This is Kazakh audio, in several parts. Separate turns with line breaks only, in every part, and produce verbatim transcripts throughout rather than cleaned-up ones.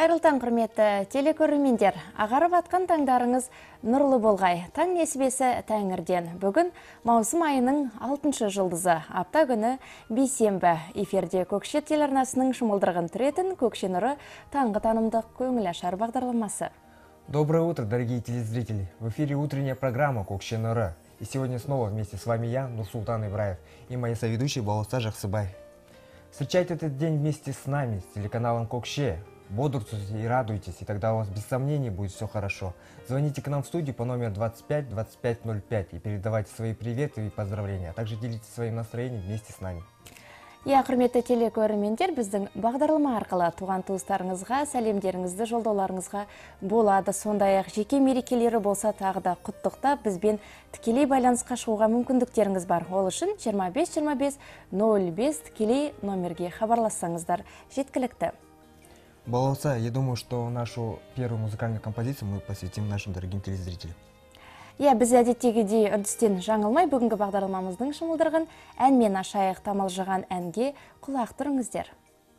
Қайырлы таң, құрметті телекөрермендер. Ағарып атқан таңдарыңыз нұрлы болғай. Таң несібесі тәңірден. Бүгін маусым айының алтыншы жылдызы. Апта күні бейсенбі. Эфирде Көкше телеарнасының шымылдырғын түретін Көкше нұры таңғы танымдық көңіл ашар бағдарламасы.
Доброе утро, дорогие телезрители! В эфире утренняя программа «Көкше нұры». И сегодня снова вместе с вами я, Нурсултан Ибраев, и мои соведущие Балуса Жаксыбай. Встречайте этот день вместе с нами, с телеканалом Көкше. Бодрствуйте и радуйтесь, и тогда у вас без сомнений будет все хорошо. Звоните к нам в студию по номеру двадцать пять двадцать пять ноль пять и передавайте свои приветы и поздравления, а также делитесь своим настроением вместе с нами.
Я, құрметті телекөрермендер, біздің бағдарлама арқылы туған туыстарыңызға, сәлемдеріңізді жолдауларыңызға болады. Сондай-ақ жеке мерекелері болса тағы да құттықтап, бізбен тікелей байланысқа шығуға мүмкіндіктеріңіз бар. Ол үшін жиырма бес жиырма бес ноль бес тікелей номерге хабарлассаңыздар жеткілікті.
Балуса, я думаю, что нашу первую музыкальную композицию мы посвятим нашим дорогим телезрителям.
Я біз әдеттегідей үрдістен жаңылмай бүгінгі бағдарламамыздың шымылдырғын әнмен ашайық, тамылжыған әнге құлақ тұрыңыздар.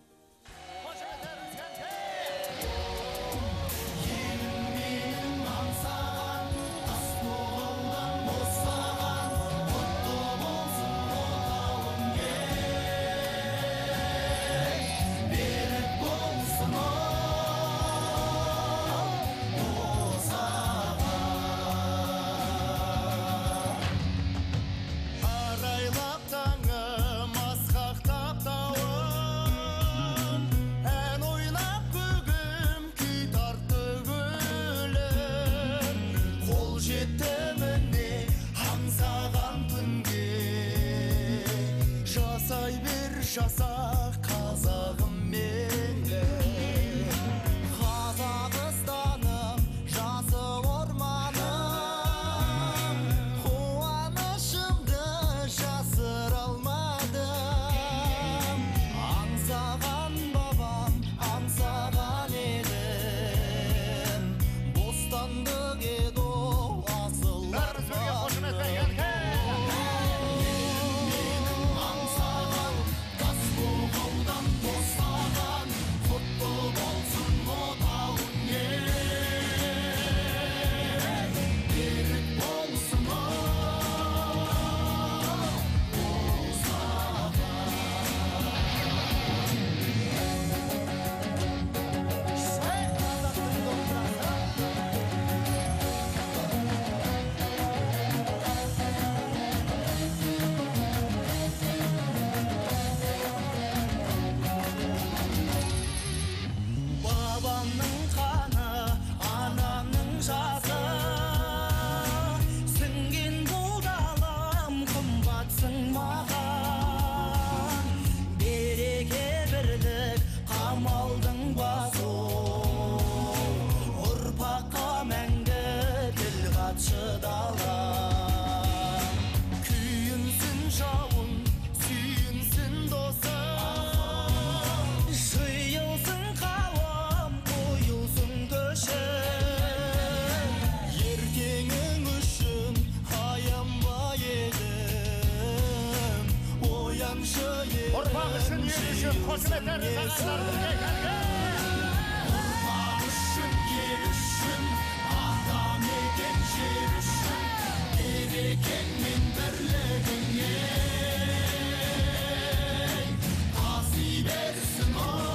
Жаса қазағым менің, Қазақстаным, жасы орманым, қуанышымды жасыра алмадым. Аңсаған бабам, аңсаған едім, бостандық еді ол асыл арманым. Ұрпақ үшін, ел үшін, қошеметтеріңіз аңғалар бірге кәлге. Ұрпақ үшін, ел үшін, атамекен жер үшін, берекең мен бірлігіңе таси берсін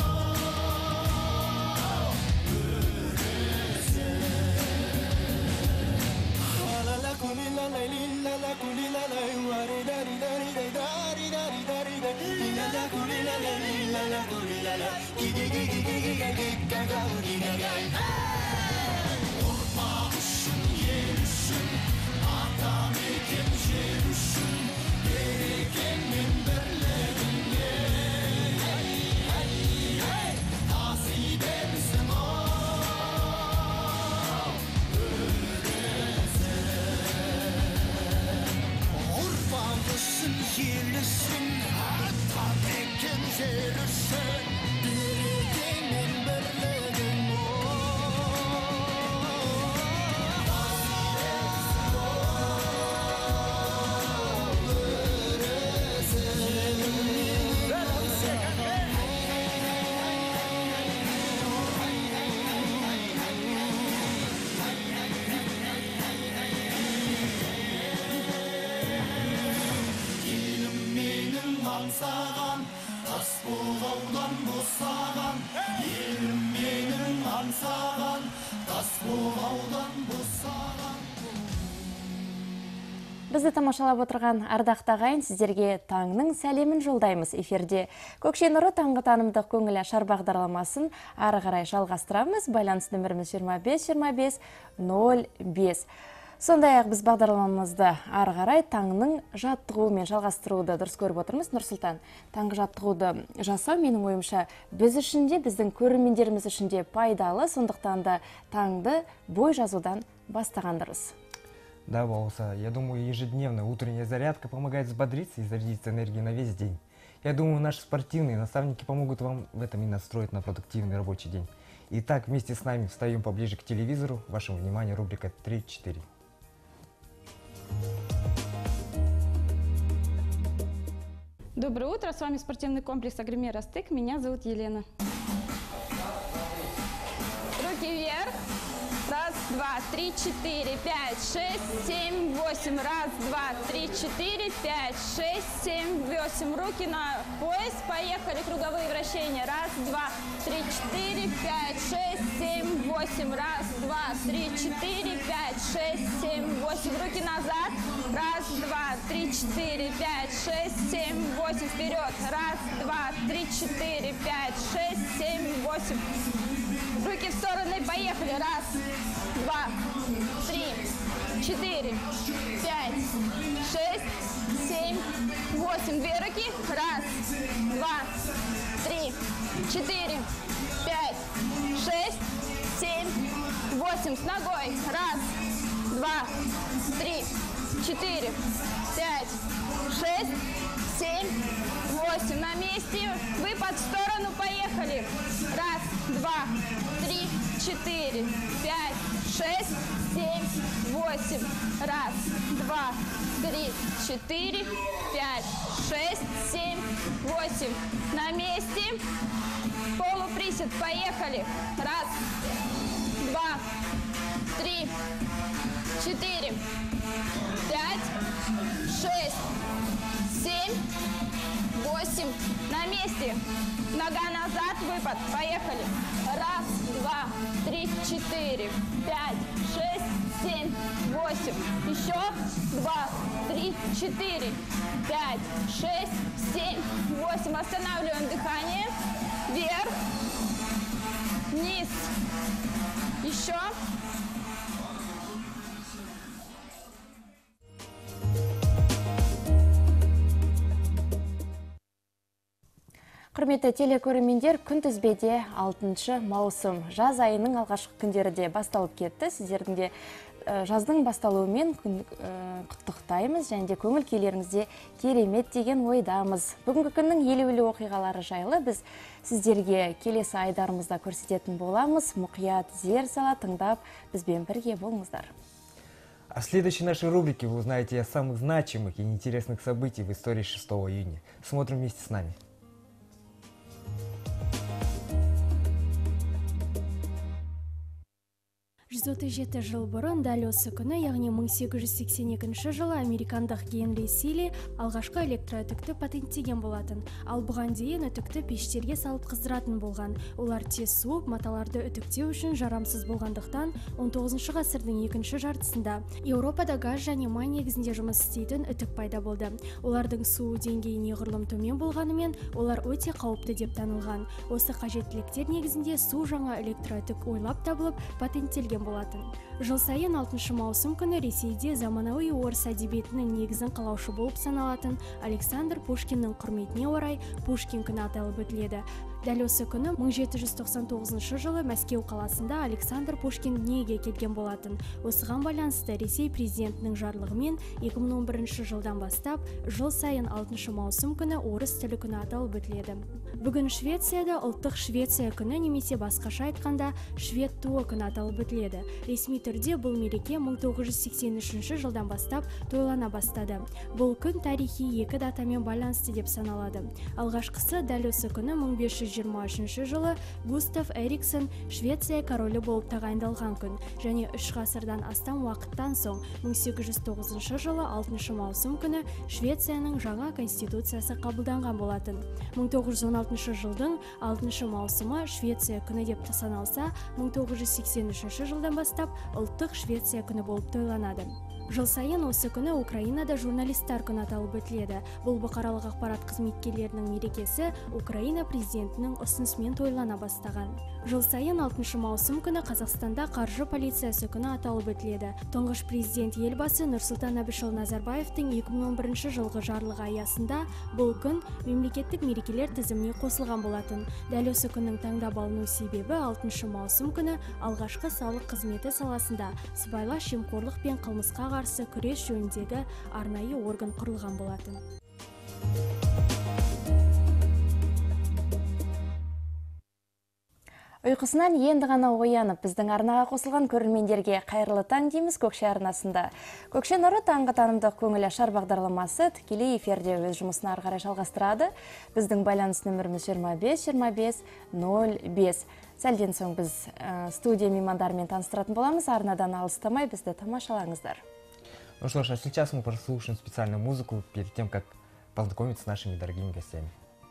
оу өресі. Алала кулила лайлила ла кулила лай уари дари дари дари дари дари дари дари. Ұрпақ үшін, ел үшін, атамекен жер үшін, берекең мен бірлігіңе таси берсін оу өресі. Ұрпақ үшін, ел үшін, атамекен жер үшін, берекең мен бірлігің өресі. бұғаудан босаған, елім менің аңсаған, тас бұғаудан босаған.
Бізді тамашалап отырған ардақты ағайын, сіздерге таңның сәлемін жолдаймыз. Эфирде Көкше нұры таңғы танымдық көңіл ашар бағдарламасын ары қарай жалғастырамыз. Байланыс нөміріміз жиырма бес жиырма бес нөл бес. Сондай-ақ біз бағдарламамызды ары қарай таңның жаттығуымен жалғастыруды дұрыс көріп отырмыз. Нұрсұлтан, таңғы жаттығуды жасау менің ойымша біз үшін де, біздің көрермендеріміз үшін де пайдалы, сондықтан да таңды бой жазудан бастаған дұрыс.
Да, Бауса, я думаю, ежедневная утренняя зарядка помогает взбодриться и зарядиться энергией на весь день. Я думаю, наши спортивные наставники помогут вам в этом и настроить на продуктивный рабочий день. Итак, вместе с нами встаем поближе к телевизору. Вашему вниманию рубрика три-четыре.
Доброе утро, с вами спортивный комплекс Агромер Астык. Меня зовут Елена. Руки вверх. Раз, два, три, четыре, пять, шесть, семь, восемь. Раз, два, три, четыре, пять, шесть, семь, восемь. Руки на пояс. Поехали. Круговые вращения. Раз, два, три, четыре, пять, шесть, семь, восемь. Раз, два, три, четыре, пять, шесть, семь, восемь. Руки назад. Раз, два, три, четыре, пять, шесть, семь, восемь. Вперед. Раз, два, три, четыре, пять, шесть, семь, восемь. Руки в стороны, поехали. Раз, два, три, четыре, пять, шесть, семь, восемь. Две руки. Раз, два, три, четыре, пять, шесть, семь, восемь. С ногой. Раз, два, три, четыре, пять, шесть, семь, восемь. На месте. Выпад в сторону. Поехали. Раз, два, три, четыре, пять, шесть, семь, восемь. Раз, два, три, четыре, пять, шесть, семь, восемь. На месте. Полуприсед. Поехали. Раз, два, три, четыре, пять, шесть, семь, восемь. На месте. Нога назад. Выпад. Поехали. Раз, два, три, четыре, пять, шесть, семь, восемь. Еще. Два, три, четыре, пять, шесть, семь, восемь. Останавливаем дыхание. Вверх. Вниз. Еще.
Құрметті телекөрермендер, күнтізбеде алтыншы маусым жаз айының алғашқы күндері де басталып кетті. Сіздердің де жаздың басталуымен құттықтаймыз және де көңіл күйлеріңізде керемет деген ойдамыз. Бүгінгі күннің елеулі оқиғалары жайлы біз сіздерге келесі айдарымызда көрсететін боламыз. Мұқият зер сала тыңдап, бізбен бірге болыңыздар.
А в следующей нашей рубрике вы узнаете о самых значимых и интересных событиях в истории шестого июня. Смотрим вместе с нами.
жүз отыз жеті жыл бұрын дәл осы күні, яғни мың сегіз жүз сексен екінші жылы американдық Генри Силли алғашқы электроүтікті патенттеген болатын. Ал бұған дейін үтікті пештерге салып қыздыратын болған. Олар тез суып, маталарды үтіктеу үшін жарамсыз болғандықтан он тоғызыншы ғасырдың екінші жартысында Еуропада газ және май негізінде жұмыс істейтін үтік пайда болды. Олардың суу деңгейі неғұрлым төмен болғанымен, олар өте қауіпті деп танылған. Осы қажеттіліктер негізінде су жаңа электроүтік ойлап табылып, патенттелген болатын. Жыл сайын алтыншы маусым күні Ресейде заманауи орыс әдебиетінің негізін қалаушы болып саналатын Александр Пушкиннің құрметіне орай Пушкин күні аталып өтіледі. Дәл осы күні мың жеті жүз тоқсан тоғызыншы жылы Мәскеу қаласында Александр Пушкин дүниеге келген болатын. Осыған байланысты Ресей президентінің жарлығымен екі мың он бірінші жылдан бастап жыл сайын алтыншы маусым күні орыс тілі күні аталып өтіледі. Бүгін Швецияда ұлттық Швеция күні, немесе басқаша айтқанда Швед туы күні аталып өтіледі. Ресми түрде бұл мереке мың тоғыз жүз сексен үшінші жылдан бастап тойлана бастады. Бұл күн тарихи екі датамен байланысты деп саналады. Алғашқысы дәл осы күні мың бес жүз жиырма үшінші жылы Густав Эриксон Швеция королі болып тағайындалған күн, және үш ғасырдан астам уақыттан соң мың сегіз жүз тоғызыншы жылы алтыншы маусым күні Швецияның жаңа конституциясы қабылданған болатын. мың тоғыз жүз он алтыншы жылдың алтыншы маусымы Швеция күні деп саналса, мың тоғыз жүз сексен үшінші жылдан бастап ұлттық Швеция күні болып тойланады. Жыл сайын осы күні Украинада журналистер күні аталып өтіледі. Бұл бұқаралық ақпарат қызметкерлерінің мерекесі Украина президентінің ұсынысымен тойлана бастаған. Жыл сайын алтыншы маусым күні Қазақстанда қаржы полициясы күні аталып өтіледі. Тұңғыш президент елбасы Нұрсұлтан Әбішұлы Назарбаевтың екі мың он бірінші жылғы жарлығы аясында бұл күн мемлекеттік мерекелер тізіміне қосылған болатын. Дәл осы күннің таңдап алыну себебі алтыншы маусым күні алғашқы салық қызметі саласында сыбайлас жемқорлық пен қылмысқа қарсы күрес жөніндегі арнайы орган құрылған болатын.
Ұйқысынан енді ғана оянып, біздің арнаға қосылған көрермендерге қайырлы таң дейміз Көкше арнасында. Көкше нұры таңғы танымдық көңіл ашар бағдарламасы тікелей эфирде өз жұмысын ары қарай жалғастырады. Біздің байланыс нөміріміз жиырма бес жиырма бес нөл бес. Сәлден соң біз ә, студия меймандарымен таныстыратын боламыз. Арнадан алыстамай бізді тамашалаңыздар.
Ну что ж, а сейчас мы прослушаем специальную музыку перед тем, как познакомиться с нашими дорогими гостями.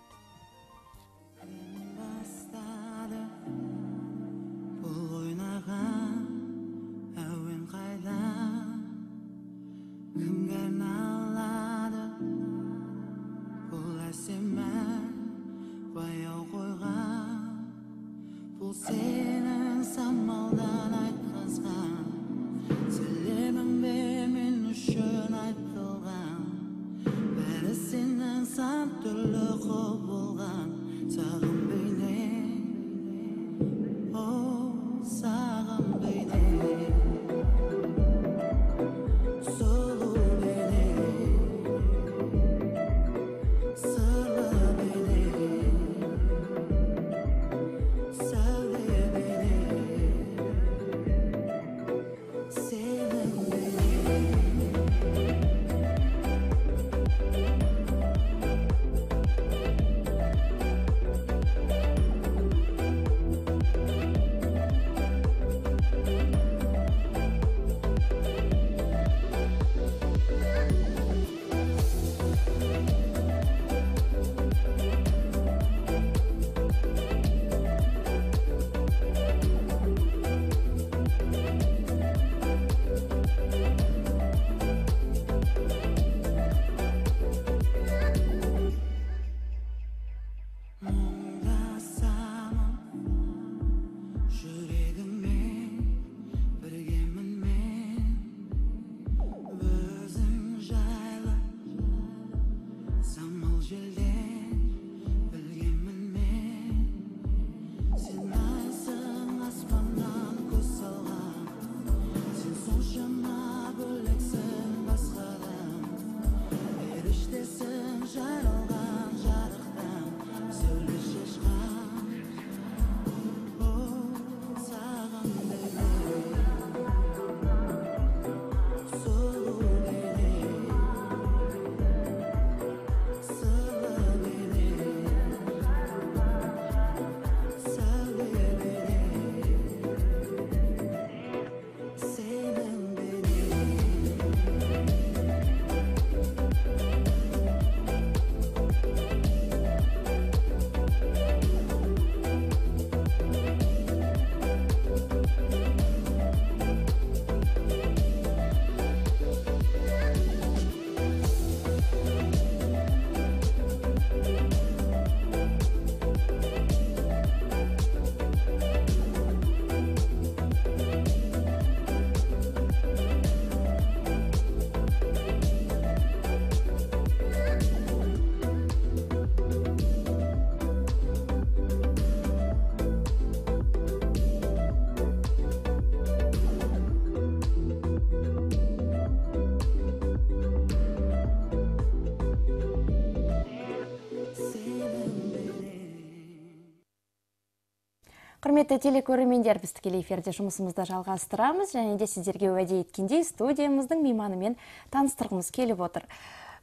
Құрметті телекөрермендер, біз тікелей эфирде жұмысымызды жалғастырамыз, және де сіздерге уәде еткендей студиямыздың мейманымен таныстырғымыз келіп отыр.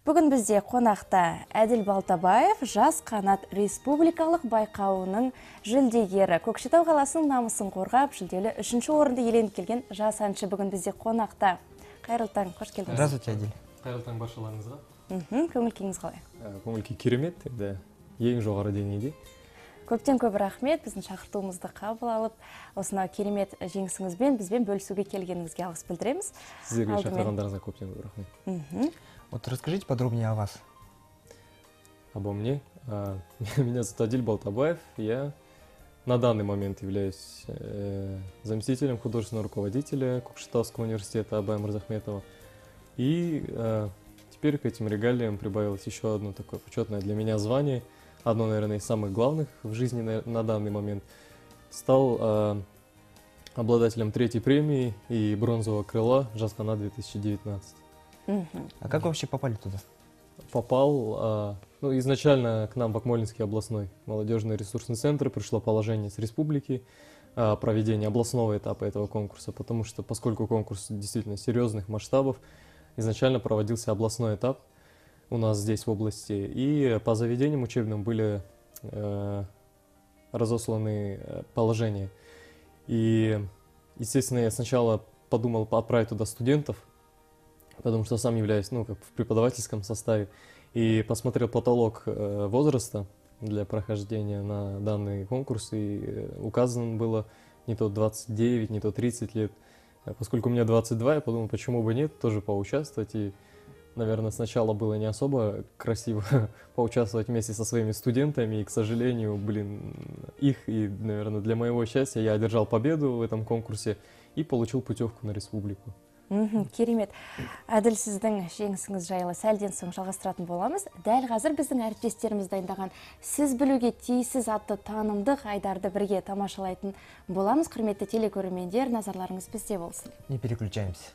Бүгін бізде қонақта Әділ Балтабаев Жас қанат республикалық байқауының жүлдегері. Көкшетау қаласының намысын қорғап, жүлделі үшінші орынды иеленіп келген жас әнші бүгін бізде қонақта. Қайырлы таң, қош келдіңіз.
Здравствуйте, Әділ.
Қайырлы таң баршаларыңызға.
Көңіл күйіңіз қалай?
Көңіл күй керемет, енді ең жоғары деңгейде.
Көптен көп рахмет, біздің шақыртуымызды қабыл алып, осынау керемет жеңісіңізбен бізбен бөлісуге келгеніңізге алғыс білдіреміз.
Сіздерге шақырғандарыңызға көптен көп рахмет.
Вот расскажите подробнее о вас.
Обо мне. А, Меня зовут Адиль Балтабаев. Я на данный момент являюсь э, заместителем художественного руководителя Кокшетавского университета Абая Мырзахметова. И э, теперь к этим регалиям прибавилось еще одно такое почетное для меня звание. Одно, наверное, из самых главных в жизни на, на данный момент. Стал э, обладателем третьей премии и бронзового крыла «Жас қанат две тысячи девятнадцать».
А как вообще попали туда?
Попал, э, ну, изначально к нам в Акмолинский областной молодежный ресурсный центр пришло положение с республики о проведении областного этапа этого конкурса, потому что, поскольку конкурс действительно серьезных масштабов, изначально проводился областной этап у нас здесь в области, и по заведениям учебным были э, разосланы положения. И, естественно, я сначала подумал отправить туда студентов, потому что сам являюсь, ну, как в преподавательском составе, и посмотрел потолок э, возраста для прохождения на данный конкурс, и э, указано было не то двадцать девять, не то тридцать лет. Поскольку у меня двадцать два, я подумал, почему бы нет, тоже поучаствовать. И, наверное, сначала было не особо красиво поучаствовать вместе со своими студентами, и, к сожалению, блин, их, и, наверное, для моего счастья я одержал победу в этом конкурсе и получил путевку на республику.
Керемет. Әділ, сіздің жеңісіңіз жайлы сәлден соң жалғастыратын боламыз. Дәл қазір біздің әріптестеріміз дайындаған сіз білуге тиіссіз атты танымдық айдарды бірге тамашалайтын боламыз. Құрметті телекөрермендер, назарларыңыз бізде болсын.
Не переключаемся.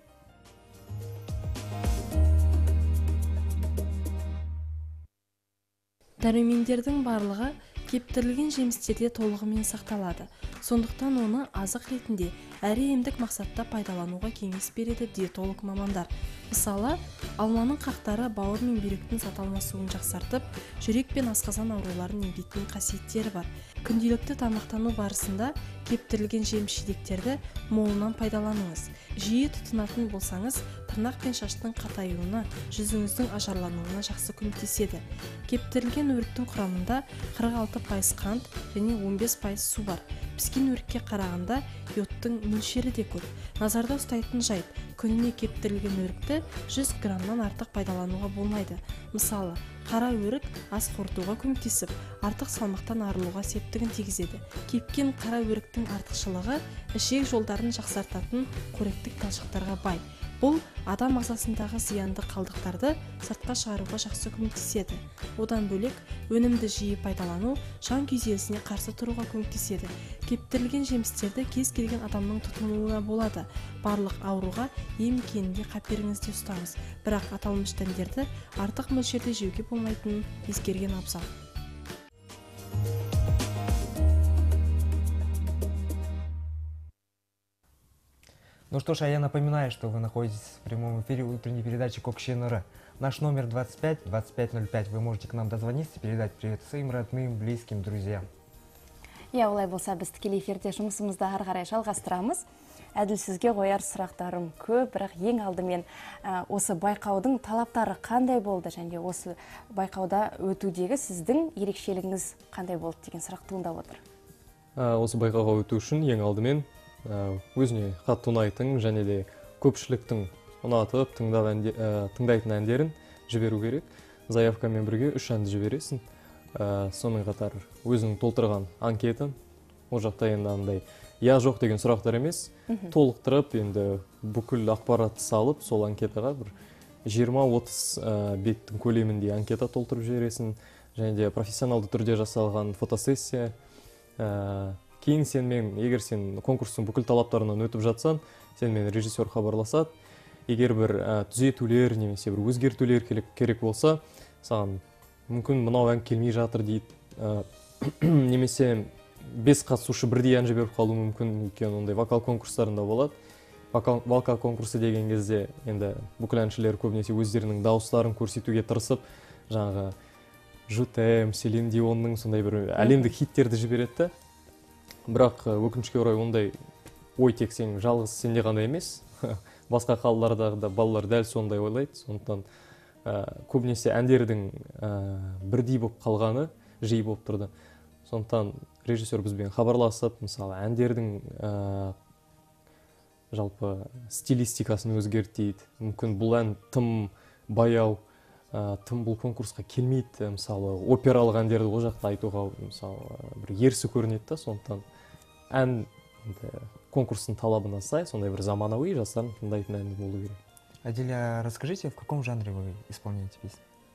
Дәрумендердің барлығы кептірілген жемістерде толығымен сақталады. Сондықтан оны азық ретінде әрі емдік мақсатта пайдалануға кеңес береді диетолог мамандар. Мысалы, алманың қақтары бауыр мен бүйректің зат алмасуын жақсартып, жүрек пен асқазан ауруларын емдейтін қасиеттері бар. Күнделікті тамақтану барысында кептірілген жеміс-жидектерді молынан пайдаланыңыз. Жиі тұтынатын болсаңыз, тырнақ пен шаштың қатаюына, жүзіңіздің ажарлануына жақсы көмектеседі. Кептірілген өріктің құрамында қырық алты пайыз қант және он бес пайыз су бар. Піскен өрікке қарағанда йодтың мөлшері де көп. Назарда ұстайтын жайт, күніне кептірілген өрікті жүз граммнан артық пайдалануға болмайды. Мысалы, қара өрік ас қорытуға көмектесіп, артық салмақтан арылуға септігін тигізеді. Кепкен қара өріктің артықшылығы ішек жолдарын жақсартатын қоректік талшықтарға бай. Бұл адам ағзасындағы зиянды қалдықтарды сыртқа шығаруға жақсы көмектеседі. Одан бөлек, өнімді жиі пайдалану жан күйзелісіне қарсы тұруға көмектеседі. Кептірілген жемістерді кез келген адамның тұтынуына болады. Барлық ауруға ем екенінде қаперіңізде ұстаңыз. Бірақ аталмыш дәндерді артық мөлшерде жеуге болмайтынын ескерген абзал.
Ну что ж, а я напоминаю, что вы находитесь в прямом эфире утренней передачи Кокшенора. Наш номер двадцать пять двадцать пять ноль пять. Вы можете к нам дозвониться и передать привет своим родным, близким, друзьям.
Я олай болса, біз тікелей эфирде жұмысымызды ары қарай жалғастырамыз. Әділ, сізге қояр сұрақтарым көп, бірақ ең алдымен осы байқаудың талаптары қандай болды, және осы байқауда өтудегі сіздің ерекшелігіңіз қандай болды деген сұрақ туындап отыр.
Осы байқауға өту үшін ең алдымен өзіне қатты ұнайтын және де көпшіліктің ұнатып тыңдайтын әндерін жіберу керек. Заявкамен бірге үш әнді жібересің. Сонымен қатар өзің толтырған анкетаң, ол жақта енді андай я жоқ деген сұрақтар емес, толықтырып енді бүкіл ақпаратты салып, сол анкетаға бір жиырма отыз беттің көлемінде анкета толтырып жібересің, және де профессионалды түрде жасалған фотосессия. Кейін сенмен, егер сен конкурстың бүкіл талаптарынан өтіп жатсан, сенмен режиссер хабарласады. Егер бір түзетулер немесе бір өзгертулер керек болса, саған мүмкін мынау ән келмей жатыр дейді, немесе бес қатысушы бірдей ән жіберіп қалуы мүмкін, өйткені ондай вокал конкурстарында болады. вокал, вокал конкурсы деген кезде енді бүкіл әншілер көбінесе өздерінің дауыстарын көрсетуге тырысып, жаңағы Жутем, Селин Дионның сондай бір әлемдік хиттерді жібереді. Бірақ өкінішке орай ондай ой тек сен жалғыз сенде ғана емес. Басқа қалалардағы да балалар дәл сондай ойлайды. Сондықтан көбінесе әндердің бірдей болып қалғаны жиі болып тұрды. Сондықтан режиссер бізбен хабарласып, мысалы, әндердің жалпы стилистикасын өзгертейді. Мүмкін бұл ән тым баяу, тым бұл конкурсқа келмейді. Мысалы, опералық әндерді ол жақта айтуға, мысалы, бір ерсі көрінеді. Сондықтан ән конкурстың талабына сай, сондай бір заманауи жастардың тыңдайтын әнді болу керек.
Аделя, расскажите, в каком жанре вы исполняете песни?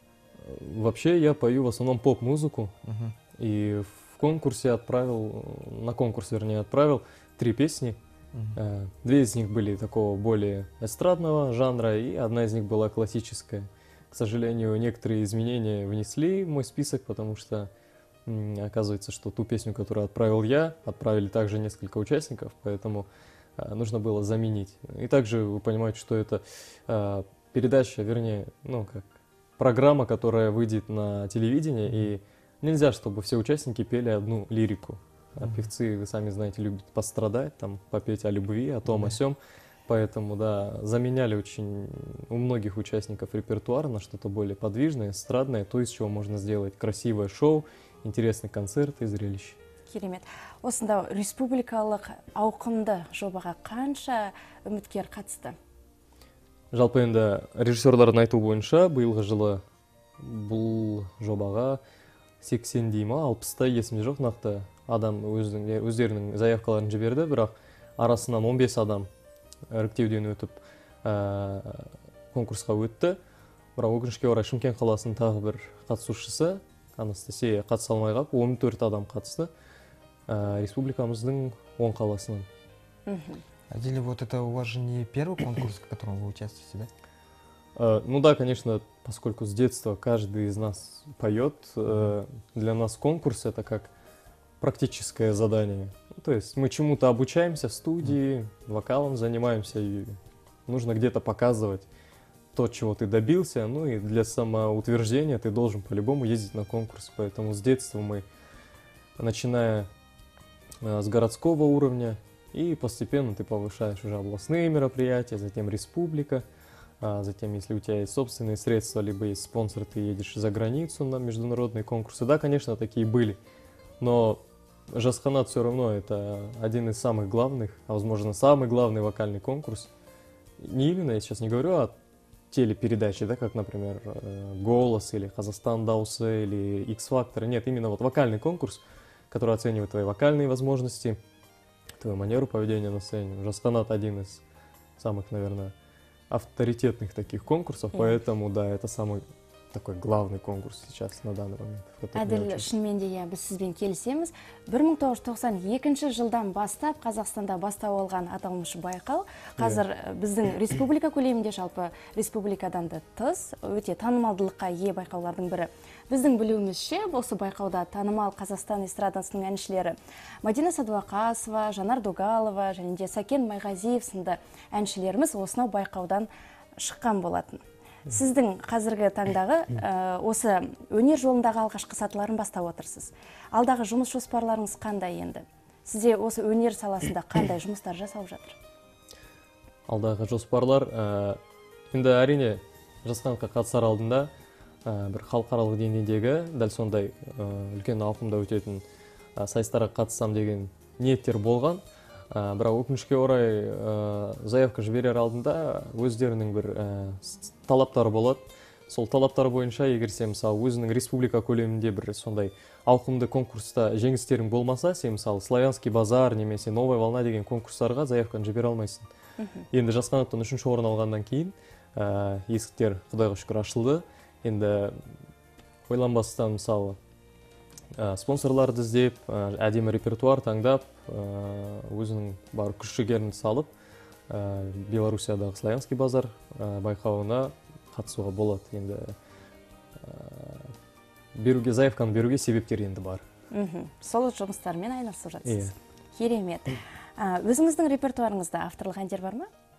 Вообще я пою в основном поп-музыку.
Мгм.
И в конкурсе отправил, на конкурс, вернее, отправил три песни.
Мгм.
Э, Две из них были такого более эстрадного жанра, и одна из них была классическая. К сожалению, некоторые изменения внесли в мой список, потому что м, оказывается, что ту песню, которую отправил я, отправили также несколько участников, поэтому э, нужно было заменить. И также вы понимаете, что это э, передача, вернее, ну как, программа, которая выйдет на телевидении, и нельзя, чтобы все участники пели одну лирику. А певцы, вы сами знаете, любят пострадать, там, попеть о любви, о том, о сём. Поэтому, да, заменяли очень у многих участников репертуар на что-то более подвижное, эстрадное, то, из чего можно сделать красивое шоу, интересный концерт и зрелище.
Керемет. Осында республикалық ауқымды жобаға қанша үміткер қатысты?
Жалпы енді режиссерлардың айтуы бойынша биылғы жылы бұл жобаға сексендей ма, алпыстай есімде жоқ нақты адам өздің, өздерінің заявкаларын жіберді, бірақ арасынан он бес адам іріктеуден өтіп ә, конкурсқа өтті. Бірақ өкінішке орай Шымкент қаласының тағы бір қатысушысы Анастасия қатыса алмай қалып, он төрт адам қатысты ә, республикамыздың он қаласынан.
Мгм.
Аделя, вот это у вас же не первый конкурс, в котором вы участвуете, да?
Э, Ну да, конечно, поскольку с детства каждый из нас поет, э, для нас конкурс это как практическое задание. Ну, то есть мы чему-то обучаемся в студии, вокалом занимаемся, и нужно где-то показывать то, чего ты добился. Ну и для самоутверждения ты должен по-любому ездить на конкурс. Поэтому с детства мы, начиная э, с городского уровня, и постепенно ты повышаешь уже областные мероприятия, затем республика. А затем, если у тебя есть собственные средства, либо есть спонсор, ты едешь за границу на международные конкурсы. Да, конечно, такие были, но Жасханат все равно это один из самых главных, а возможно самый главный вокальный конкурс. Не именно, я сейчас не говорю о телепередаче, да, как, например, э, «Голос» или «Казахстан Даусы» или «Икс-фактор». Нет, именно вот вокальный конкурс, который оценивает твои вокальные возможности, твою манеру поведения на сцене. Жасханат один из самых, наверное, авторитетных таких конкурсов,
Иә.
поэтому, да, это самый такой главный конкурс сейчас на данный момент. в котором я
Әділ,
участвую.
шынымен де иә, біз сізбен келісеміз. бір мың тоғыз жүз тоқсан екінші жылдан бастап Қазақстанда бастау алған аталмыш байқау қазір э, біздің республика көлемінде, жалпы республикадан да тыс өте танымалдылыққа ие байқаулардың бірі. Біздің білуімізше, осы байқауда танымал Қазақстан эстрадасының әншілері Мадина Садуақасова, Жанар Дугалова және де Сакен Майғазиев сынды әншілеріміз осынау байқаудан шыққан болатын. Сіздің қазіргі таңдағы ә, осы өнер жолындағы алғашқы сатыларын бастап отырсыз. Алдағы жұмыс жоспарларыңыз қандай енді? Сізде осы өнер саласында қандай жұмыстар жасалып жатыр?
Алдағы жоспарлар, ә, енді әрине Жасханатқа қатысар алдында ә, бір халықаралық деңгейдегі дәл сондай ә, үлкен ауқымда өтетін ә, сайыстарға қатыссам деген ниеттер болған. Ә, бірақ өкінішке орай ә, заявка жіберер алдында өздерінің бір ә, с- талаптары болады. Сол талаптар бойынша, егер сен мысалы өзінің республика көлемінде бір сондай ауқымды конкурста жеңістерің болмаса, сен мысалы Славянский базар немесе Новая волна деген конкурстарға заявканы жібере алмайсың. Енді Жасханаттан үшінші орын алғаннан кейін ә, есіктер құдайға шүкір ашылды. Енді ойланбастан мысалы ә, спонсорларды іздеп, ә, әдемі репертуар таңдап, ә, өзінің бар күш-жігерін салып, ә, Белоруссиядағы Славянский базар ә, байқауына қатысуға болады. Енді ә, беруге, заявканы беруге себептер енді бар.
Мгм. Сол жұмыстармен айналысып жатсыз.
Иә.
Керемет. А, өзіңіздің репертуарыңызда авторлық әндер бар ма?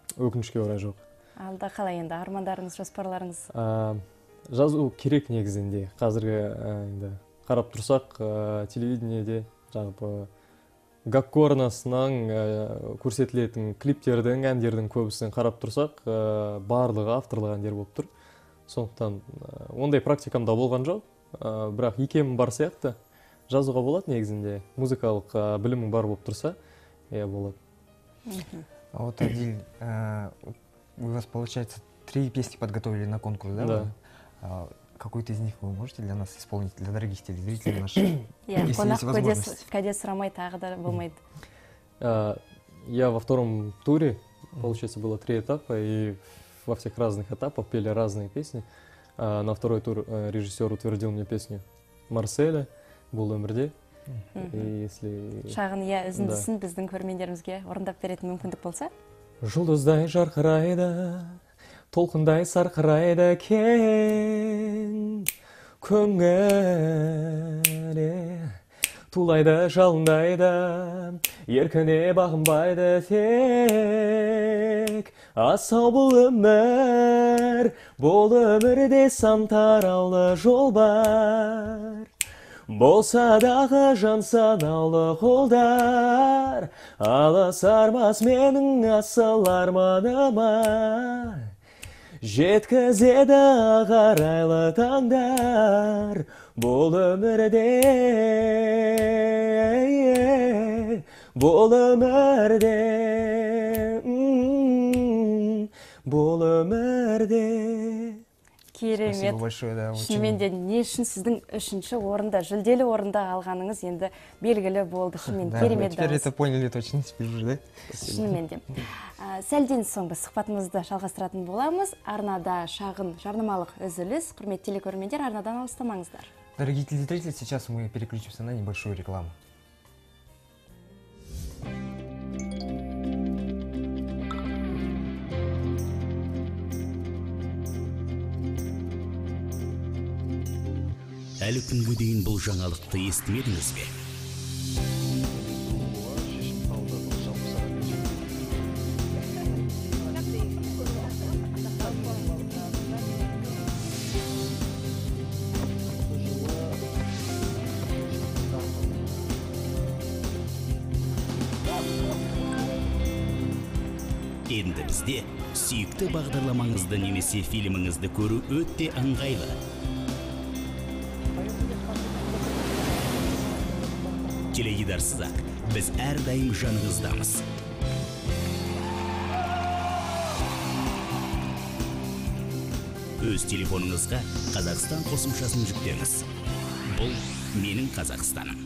өкінішке орай жоқ.
Алда қалай енді армандарыңыз, жоспарларыңыз?
А, жазу керек негізінде. Қазіргі енді қарап тұрсақ, телевидениеде жалпы Гакку арнасынан көрсетілетін клиптердің, әндердің көбісін қарап тұрсақ, барлығы авторлық әндер болып тұр. Сондықтан ондай практикамда болған жоқ, бірақ икемім бар сияқты. Жазуға болады негізінде, музыкалық білімің бар болып тұрса, иә болады.
А вот, Адиль, у вас, получается, три песни подготовили на конкурс, да?
Да.
А, какой-то из них вы можете для нас исполнить, для дорогих телезрителей наших?
Иә,
Если
қонақ
есть возможность.
кәде сұрамай тағы да болмайды.
А, Я во втором туре, получается, было три этапа, и во всех разных этапах пели разные песни. А на второй тур э, режиссер утвердил мне песню Марселя, «Бұл өмірде». И если...
Шағын, иә, үзіндісін біздің көрермендерімізге орындап беретін мүмкіндік болса?
Жұлдыздай жарқырайды, толқындай сарқырайды кен көңілі, тулайды жалындайды, еркіне бағынбайды тек. Асау бұл өмір, бұл өмірде сан тараулы жол бар. Болса дағы жан санаулы қолдар, алысармас менің асыл арманыма. Жеткізеді ағарайлы таңдар, бұл өмірде, бұл өмірде, бұл өмірде.
Керемет.
Спасибо большое, да.
Шынымен де не үшін сіздің үшінші орында, жүлделі орында алғаныңыз енді белгілі болды. Шынымен керемет
теперь
дауыс.
это поняли точно, теперь уже, да?
Шынымен де. А, Сәлден соң біз сұхбатымызды жалғастыратын боламыз. Арнада шағын жарнамалық үзіліс. Құрметті телекөрермендер, арнадан алыстамаңыздар.
Дорогие телезрители, сейчас мы переключимся на небольшую рекламу.
Әлі күнге дейін бұл жаңалықты естімедіңіз бе? Енді бізде сүйікті бағдарламаңызды немесе фильміңізді көру өте ыңғайлы. Теледидарсыз ақ, біз әрдайым жаныңыздамыз. Өз телефоныңызға Қазақстан қосымшасын жүктеңіз. Бұл менің Қазақстаным.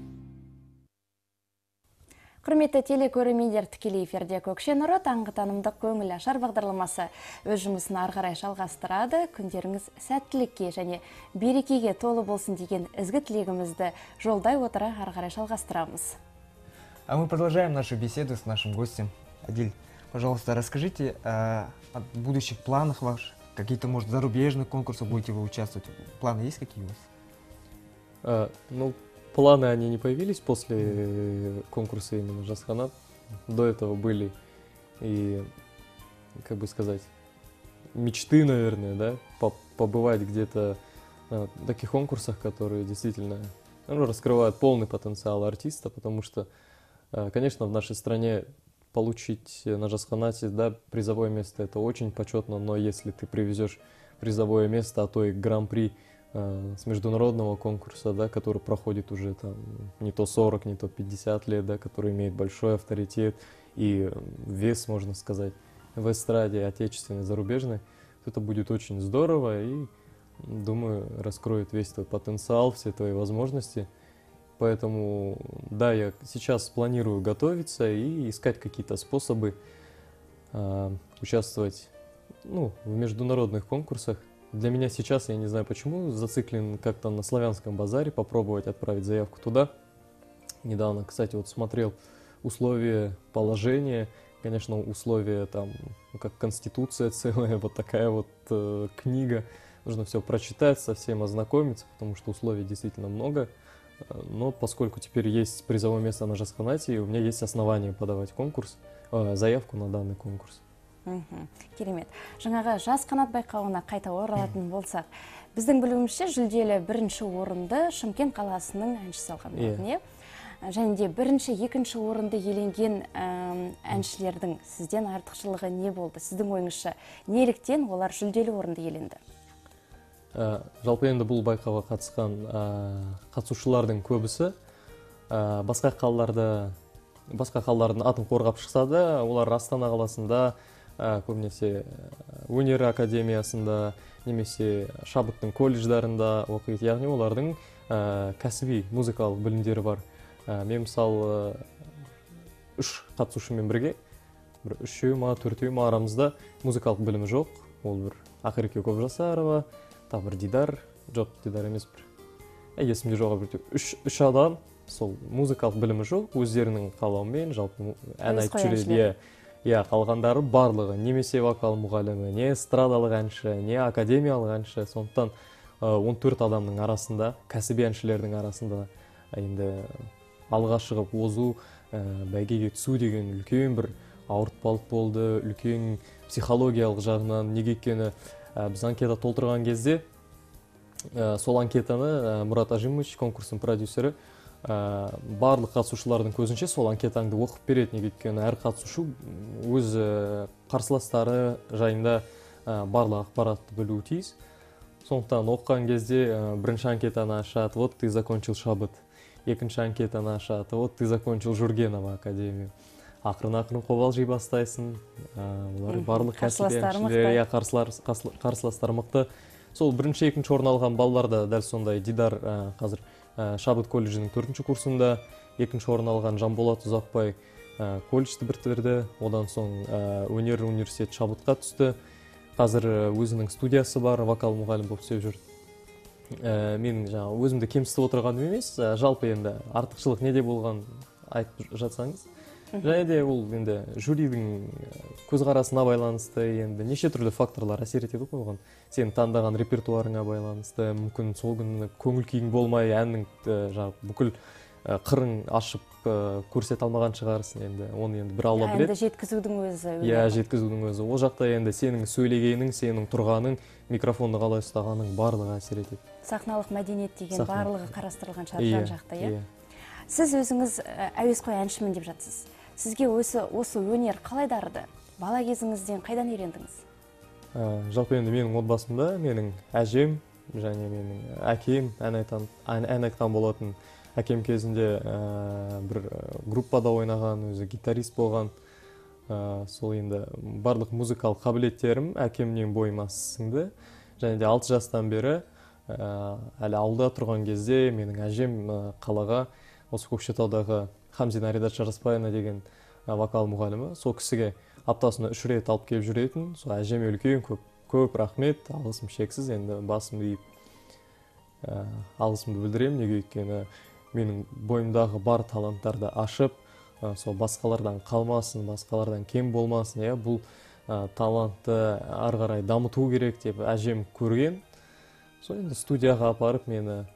Құрметті телекөрермендер, тікелей эфирде Көкше нұры таңғы танымдық көңіл ашар бағдарламасы өз жұмысын ары қарай жалғастырады. Күндеріңіз сәттілікке және берекеге толы болсын деген ізгі тілегімізді жолдай отыра ары қарай жалғастырамыз.
А мы продолжаем нашу беседу с нашим гостем. Адиль, пожалуйста, расскажите о, о будущих планах ваших. Какие-то, может, зарубежных конкурсах будете вы участвовать? Планы есть какие у вас?
А, ну, планы они не появились после конкурса именно Жасханат. До этого были и, как бы сказать, мечты, наверное, да, побывать где-то на таких конкурсах, которые действительно ну, раскрывают полный потенциал артиста, потому что, конечно, в нашей стране получить на Жасханате, да, призовое место — это очень почетно, но если ты привезешь призовое место, а то и гран-при с международного конкурса, да, который проходит уже там не то сорок, не то пятьдесят лет, да, который имеет большой авторитет и вес, можно сказать, в эстраде отечественной, зарубежной, это будет очень здорово и, думаю, раскроет весь твой потенциал, все твои возможности. Поэтому, да, я сейчас планирую готовиться и искать какие-то способы э, участвовать ну, в международных конкурсах. Для меня сейчас, я не знаю почему, зациклен как-то на Славянском базаре, попробовать отправить заявку туда. Недавно, кстати, вот смотрел условия положения, конечно, условия там, ну, как конституция целая, вот такая вот э, книга. Нужно все прочитать, со всем ознакомиться, потому что условий действительно много. Но поскольку теперь есть призовое место на Жасханате, у меня есть основания подавать конкурс, э, заявку на данный конкурс.
Мгм. Керемет. Жаңағы жас қанат байқауына қайта оралатын болсақ, біздің білуімізше жүлделі бірінші орынды Шымкент қаласының әншісі алған болатын, иә? Және де бірінші, екінші орынды иеленген әм, әншілердің сізден артықшылығы не болды? Сіздің ойыңызша, неліктен олар жүлделі орынды иеленді?
Ә, жалпы енді бұл байқауға қатысқан ә, қатысушылардың көбісі ә, басқа қалаларда, басқа қалалардың атын қорғап шықса да, олар Астана қаласында ә, көбінесе өнер академиясында немесе шабыттың колледждарында оқиды, яғни олардың ә, кәсіби музыкалық білімдері бар. Ә, мен мысалы үш қатысушымен бірге, бір үшеу ма, төртеу ма арамызда музыкалық білімі жоқ. Ол бір Ақереке Көпжасарова, тағы бір Дидар, жоқ Дидар емес бір, ә, есімде жоқ, бір үш, үш адам сол музыкалық білімі жоқ, өздерінің қалауымен жалпы ән айтып жүреді. Иә, қалғандары барлығы немесе вокал мұғалімі, не эстрадалық әнші, не академиялық әнші. Сондықтан он төрт адамның арасында, кәсіби әншілердің арасында енді алға шығып озу, бәйгеге түсу деген үлкен бір ауыртпалық болды, үлкен психологиялық жағынан. Неге екені біз анкета толтырған кезде сол анкетаны Мұрат Ажимович, конкурстың продюсері, барлық қатысушылардың көзінше сол анкетаңды оқып береді. Неге екені әр қатысушы өз қарсыластары жайында барлық ақпаратты білуі тиіс. Сондықтан оқыған кезде бірінші анкетаны ашады, вот ты закончил шабыт. Екінші анкетаны ашады, вот ты закончил Жургенова академию. Ақырын-ақырын қобалжи бастайсың. Олар барлық кәсіби әншілер, қарсыластары мықты. Сол бірінші, екінші орын алған балалар да дәл сондай. Дидар қазір Шабыт колледжінің төртінші курсында, екінші орын алған Жанболат Ұзақбай колледжді бітірді. Одан соң өнер университеті Шабытқа түсті. Қазір өзінің студиясы бар, вокал мұғалім болып істеп жүр. Мен өзімді кемсітіп отырғаным емес, жалпы енді артықшылық неде болған айтып жатсаңыз. Және де ол енді жюридің көзқарасына байланысты, енді неше түрлі факторлар әсер етеді қойған. Сен таңдаған репертуарыңа байланысты, мүмкін сол күні көңіл күйің болмай, әннің бүкіл қырың ашып көрсете алмаған шығарсың. Енді оны енді бір Алла біледі.
Әнді жеткізудің өзі.
Иә, жеткізудің өзі. Ол жақта енді сенің сөйлегенің, сенің тұрғаның, микрофонды қалай ұстағаның барлығы әсер етеді.
Сахналық мәдениет деген барлығы қарастырылған жан жақта, иә? Сіз өзіңіз әуесқой әншімін деп жатсыз. Сізге осы осы өнер қалай дарыды? Бала кезіңізден қайдан үйрендіңіз?
Жалпы енді менің отбасымда менің әжем және менің әкем ән айтқан болатын. Әкем кезінде бір группада ойнаған, өзі гитарист болған. Сол енді барлық музыкалық қабілеттерім әкемнен бойыма сіңді. Және де алты жастан бері әлі ауылда тұрған кезде менің әжем қалаға, осы Көкшетаудағы Хамзина Редат Жарасбайна деген вокал мұғалімі, сол кісіге аптасына үш рет алып келіп жүретін. Сол әжеме үлкен көп, көп рахмет, алғысым шексіз. Енді басымды иіп алғысымды білдіремін. Неге өйткені менің бойымдағы бар таланттарды ашып, сол басқалардан қалмасын, басқалардан кем болмасын, иә, бұл талантты ары қарай дамыту керек деп әжем көрген. Сол енді студияға апарып мені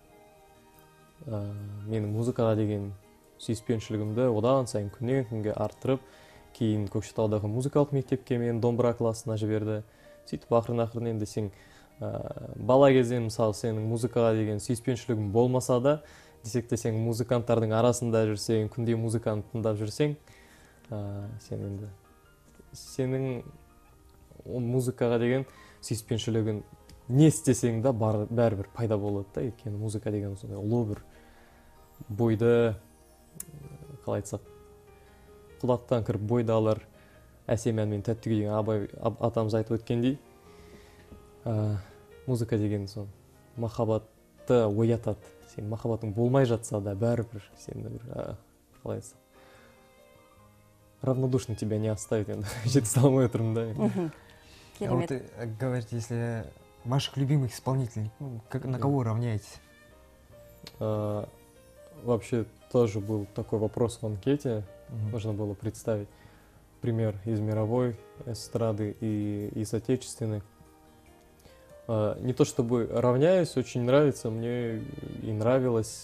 менің музыкаға деген сүйіспеншілігімді одан сайын күннен күнге арттырып, кейін Көкшетаудағы музыкалық мектепке мен домбыра классына жіберді. Сөйтіп ақырын-ақырын енді сен бала кезден мысалы сенің музыкаға деген сүйіспеншілігің болмаса да, десек те сен музыканттардың арасында жүрсең, күнде музыканы тыңдап жүрсең, сен енді сенің музыкаға деген сүйіспеншілігін не істесең де бәрібір пайда болады да, өйткені музыка деген сондай ұлы бір бойды, қалай айтсақ, құлақтан кіріп бойды алар әсем ән мен тәтті күй деген Абай атамыз айтып өткендей, музыка деген сон махаббатты оятады. Сен махаббатың болмай жатса да бәрібір сені бір, қалай айтсақ, равнодушно тебя не оставит. Енді жеткізе алмай отырмын да.
Вот говорите, если ваших любимых исполнителей, на кого равняетесь?
Вообще тоже был такой вопрос в анкете. Uh-huh. Можно было представить пример из мировой эстрады и из отечественной. Не то чтобы равняюсь, очень нравится мне и нравилось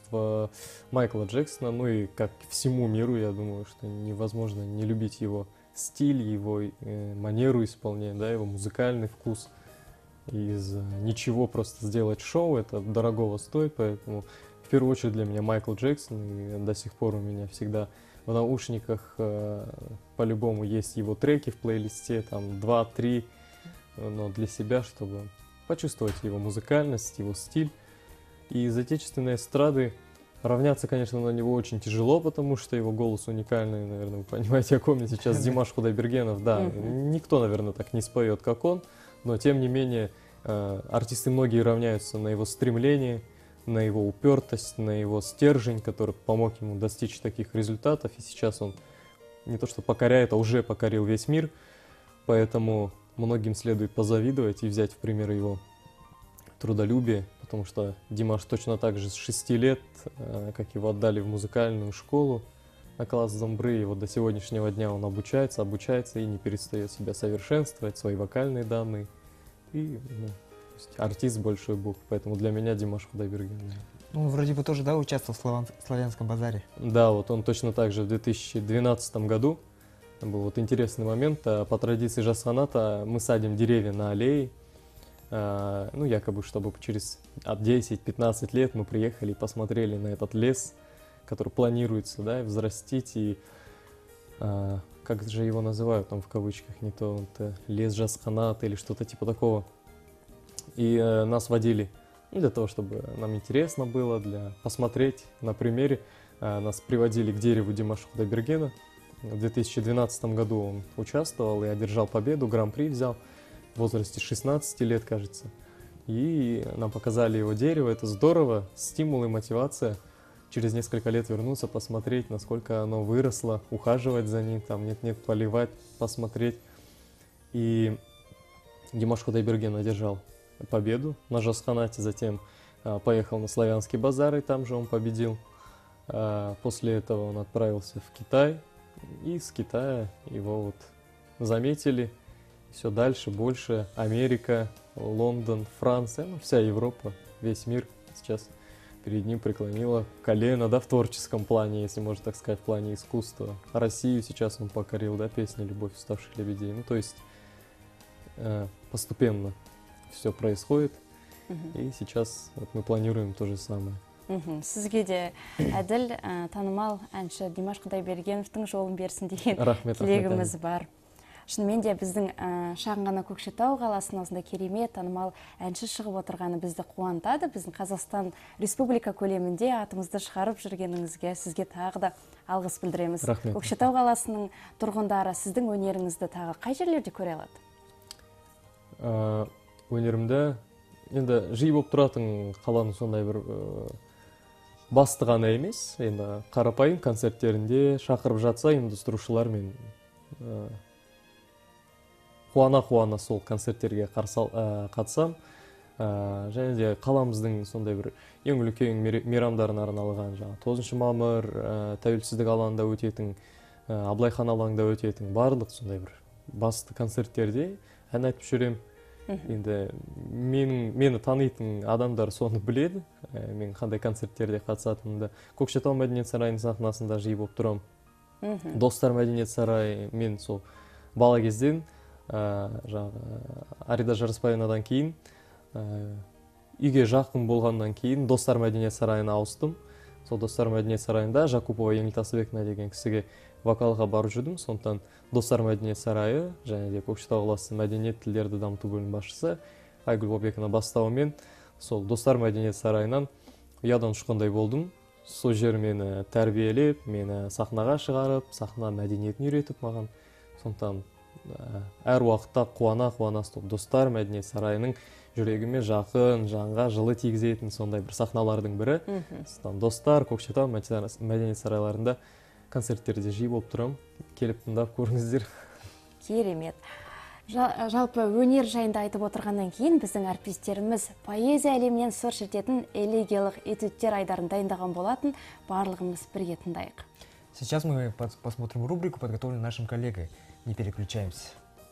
творчество Майкла Джексона. Ну и как всему миру, я думаю, что невозможно не любить его стиль, его э, манеру исполнения, да, его музыкальный вкус. Из ничего просто сделать шоу, это дорогого стоит, поэтому в первую очередь для меня Майкл Джексон, и до сих пор у меня всегда в наушниках э, по-любому есть его треки в плейлисте, там два-три, но для себя, чтобы почувствовать его музыкальность, его стиль. И из отечественной эстрады равняться, конечно, на него очень тяжело, потому что его голос уникальный, наверное, вы понимаете, о ком я сейчас, Димаш Кудайбергенов, да, никто, наверное, так не споет, как он, но тем не менее э, артисты многие равняются на его стремление, на его упертость, на его стержень, который помог ему достичь таких результатов. И сейчас он не то что покоряет, а уже покорил весь мир. Поэтому многим следует позавидовать и взять в пример его трудолюбие, потому что Димаш точно так же с шести лет, как его отдали в музыкальную школу на класс Замбры, и вот до сегодняшнего дня он обучается, обучается и не перестает себя совершенствовать, свои вокальные данные. И ну, артист большой буквы, поэтому для меня Димаш Кудайберген.
Ну, вроде бы тоже, да, участвовал в славян... славянском базаре.
Да, вот он точно так же в две тысячи двенадцатом году. Был вот интересный момент. По традиции жасханата мы садим деревья на аллее. Ну, якобы, чтобы через десять-пятнадцать лет мы приехали и посмотрели на этот лес, который планируется, да, взрастить. И как же его называют там в кавычках, не то это лес жасханата или что-то типа такого. И э, нас водили ну, для того, чтобы нам интересно было, для посмотреть на примере. Э, нас приводили к дереву Димаша Кудайбергена. В две тысячи двенадцатом году он участвовал и одержал победу, гран-при взял в возрасте шестнадцати лет, кажется. И нам показали его дерево, это здорово, стимул и мотивация. Через несколько лет вернуться, посмотреть, насколько оно выросло, ухаживать за ним, там нет-нет, поливать, посмотреть. И Димаш Кудайберген одержал победу на жасханате, затем а, поехал на славянский базар, и там же он победил. А, после этого он отправился в Китай, и с Китая его вот заметили. Все дальше, больше. Америка, Лондон, Франция, ну, вся Европа, весь мир сейчас перед ним преклонила колено, да, в творческом плане, если можно так сказать, в плане искусства. А Россию сейчас он покорил, да, песня «Любовь уставших лебедей». Ну, то есть э, постепенно все происходит, uh-huh. и сейчас вот мы планируем то же самое.
Uh-huh. Сізге де әділ, ә, танымал әнші Димаш Кудайбергеновтың жолын берсін деген тілегіміз бар. Шынымен де біздің ә, шағын ғана Көкшетау қаласының осындай керемет танымал әнші шығып отырғаны бізді қуантады. Біздің Қазақстан Республика көлемінде атымызды шығарып жүргеніңізге сізге тағы да алғыс білдіреміз.
Рахмет.
Көкшетау қаласының тұрғындары сіздің өнеріңізді тағы қай жерлерде көре алады?
Uh, өнерімді енді жиі болып тұратын қаланың сондай бір басты ғана емес, енді қарапайым концерттерінде шақырып жатса ұйымдастырушылар мен қуана-қуана сол концерттерге қатысам. Және де қаламыздың сондай бір ең үлкен мейрамдарына арналған жаңа тоғызыншы мамыр тәуелсіздік алаңында өтетін, Абылайхан алаңында өтетін барлық сондай бір басты концерттерде ән айтып жүремін. Енді мен, мені танитын адамдар соны біледі, мен қандай концерттерде қатысатынымды. Көкшетау мәдениет сарайының сахнасында жиі болып тұрам. Достар мәдениет сарайы, мен сол бала кезден Арида Жарыспайынадан кейін, үйге жақын болғаннан кейін Достар мәдениет сарайына ауыстым. Сол Достар мәдениет сарайында Жакупова Еңіл Тасыбекна деген кісіге вокалға барып жүрдім. Сондықтан Достар мәдениет сарайы және де Көкшетау қаласы мәдениет тілдерді дамыту бөлім басшысы Айгүл Бобекина бастауымен сол Достар мәдениет сарайынан ұядан ұшқандай болдым. Сол жер мені тәрбиелеп, мені сахнаға шығарып, сахна мәдениетін үйретіп маған. Сондықтан әр уақытта қуана-қуана Достар мәдениет сарайының жүрегіме жақын, жанға жылы тигізетін сондай бір сахналардың бірі. Достар, Көкшетау мәдениет сарайларында концерттерде жиі болып тұрам. Келіп тыңдап көріңіздер.
Керемет. Жалпы өнер жайында айтып отырғаннан кейін біздің әріптестеріміз поэзия әлемінен сыр шертетін элегиялық этюдтер айдарын дайындаған болатын, барлығымыз бірге тыңдайық.
Сейчас мы посмотрим рубрику, подготовленную нашим коллегой. Не переключаемся.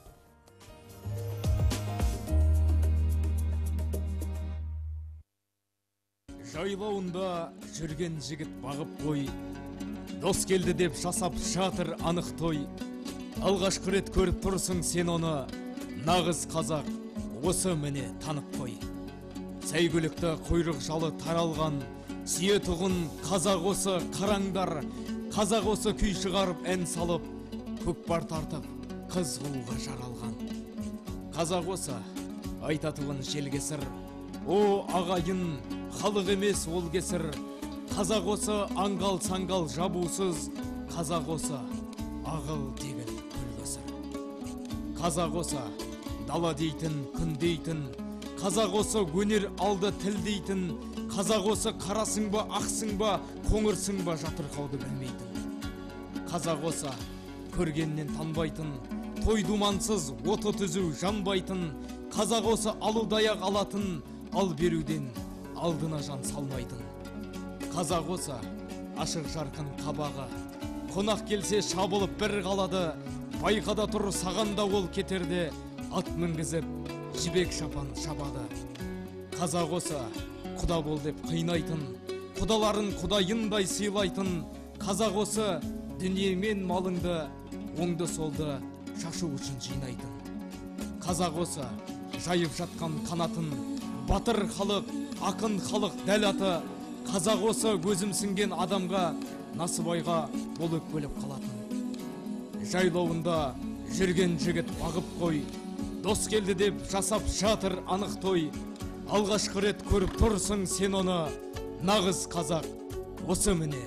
Жайлауында жүрген жігіт бағып қой, дос келді деп жасап жатыр анық той. алғашқы рет көріп тұрсың сен оны, нағыз қазақ, осы міне танып қой. Сәйгүлікті құйрық жалы таралған, сүйетұғын қазақ осы қараңдар, қазақ осы күй шығарып ән салып, көкпар тартып, қыз қууға жаралған. Қазақ осы айтатұғын желгесір, о ағайын, халық емес ол кесір. Қазақ осы аңғал саңғал жабусыз, қазақ осы ағыл тегіл көлгесір. Қазақ осы дала дейтін, күн дейтін, қазақ осы өнер алды тіл дейтін, қазақ осы қарасың ба, ақсың ба, қоңырсың ба, жатырқауды білмейтін. Қазақ осы көргеннен танбайтын, той думансыз оты түзу жанбайтын, қазақ осы алудаяқ алатын, ал беруден алдына жан салмайтын. Қазақ осы ашық жарқын қабағы, қонақ келсе шабылып бір қалады, байқада тұр сағанда ол кетерде, ат мінгізіп жібек шапан шабады. Қазақ осы құда бол деп қинайтын, құдаларын құдайындай сыйлайтын, қазақ осы дүниемен малыңды, оңды солды шашу үшін жинайтын. Қазақ осы жайып жатқан қанатын, батыр халық, ақын халық дәл аты, қазақ осы өзімсінген адамға, насыбайға бол өкпелеп қалатын. Жайлауында жүрген жігіт бағып қой, дос келді деп жасап жатыр анық той. Алғашқы рет көріп тұрсың сен оны, нағыз қазақ осы міне.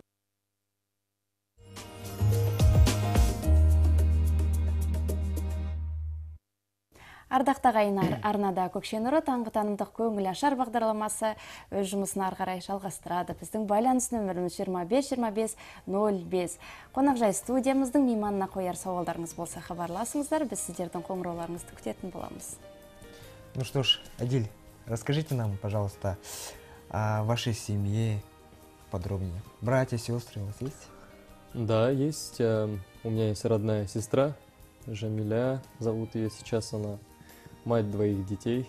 Ардақты ағайындар, арнада Көкше нұры таңғы танымдық көңіл ашар бағдарламасы өз жұмысын ары қарай жалғастырады. Біздің байланыс нөміріміз жиырма бес жиырма бес нөл бес. Қонақжай студиямыздың мейманына қояр сауалдарыңыз болса хабарласыңыздар, біз сіздердің қоңырауларыңызды күтетін боламыз.
Ну что ж, Адиль, расскажите нам, пожалуйста, о вашей семье подробнее. Братья, сестры у вас есть?
Да, есть. У меня есть родная сестра, Жамиля, зовут ее сейчас, она мать двоих детей.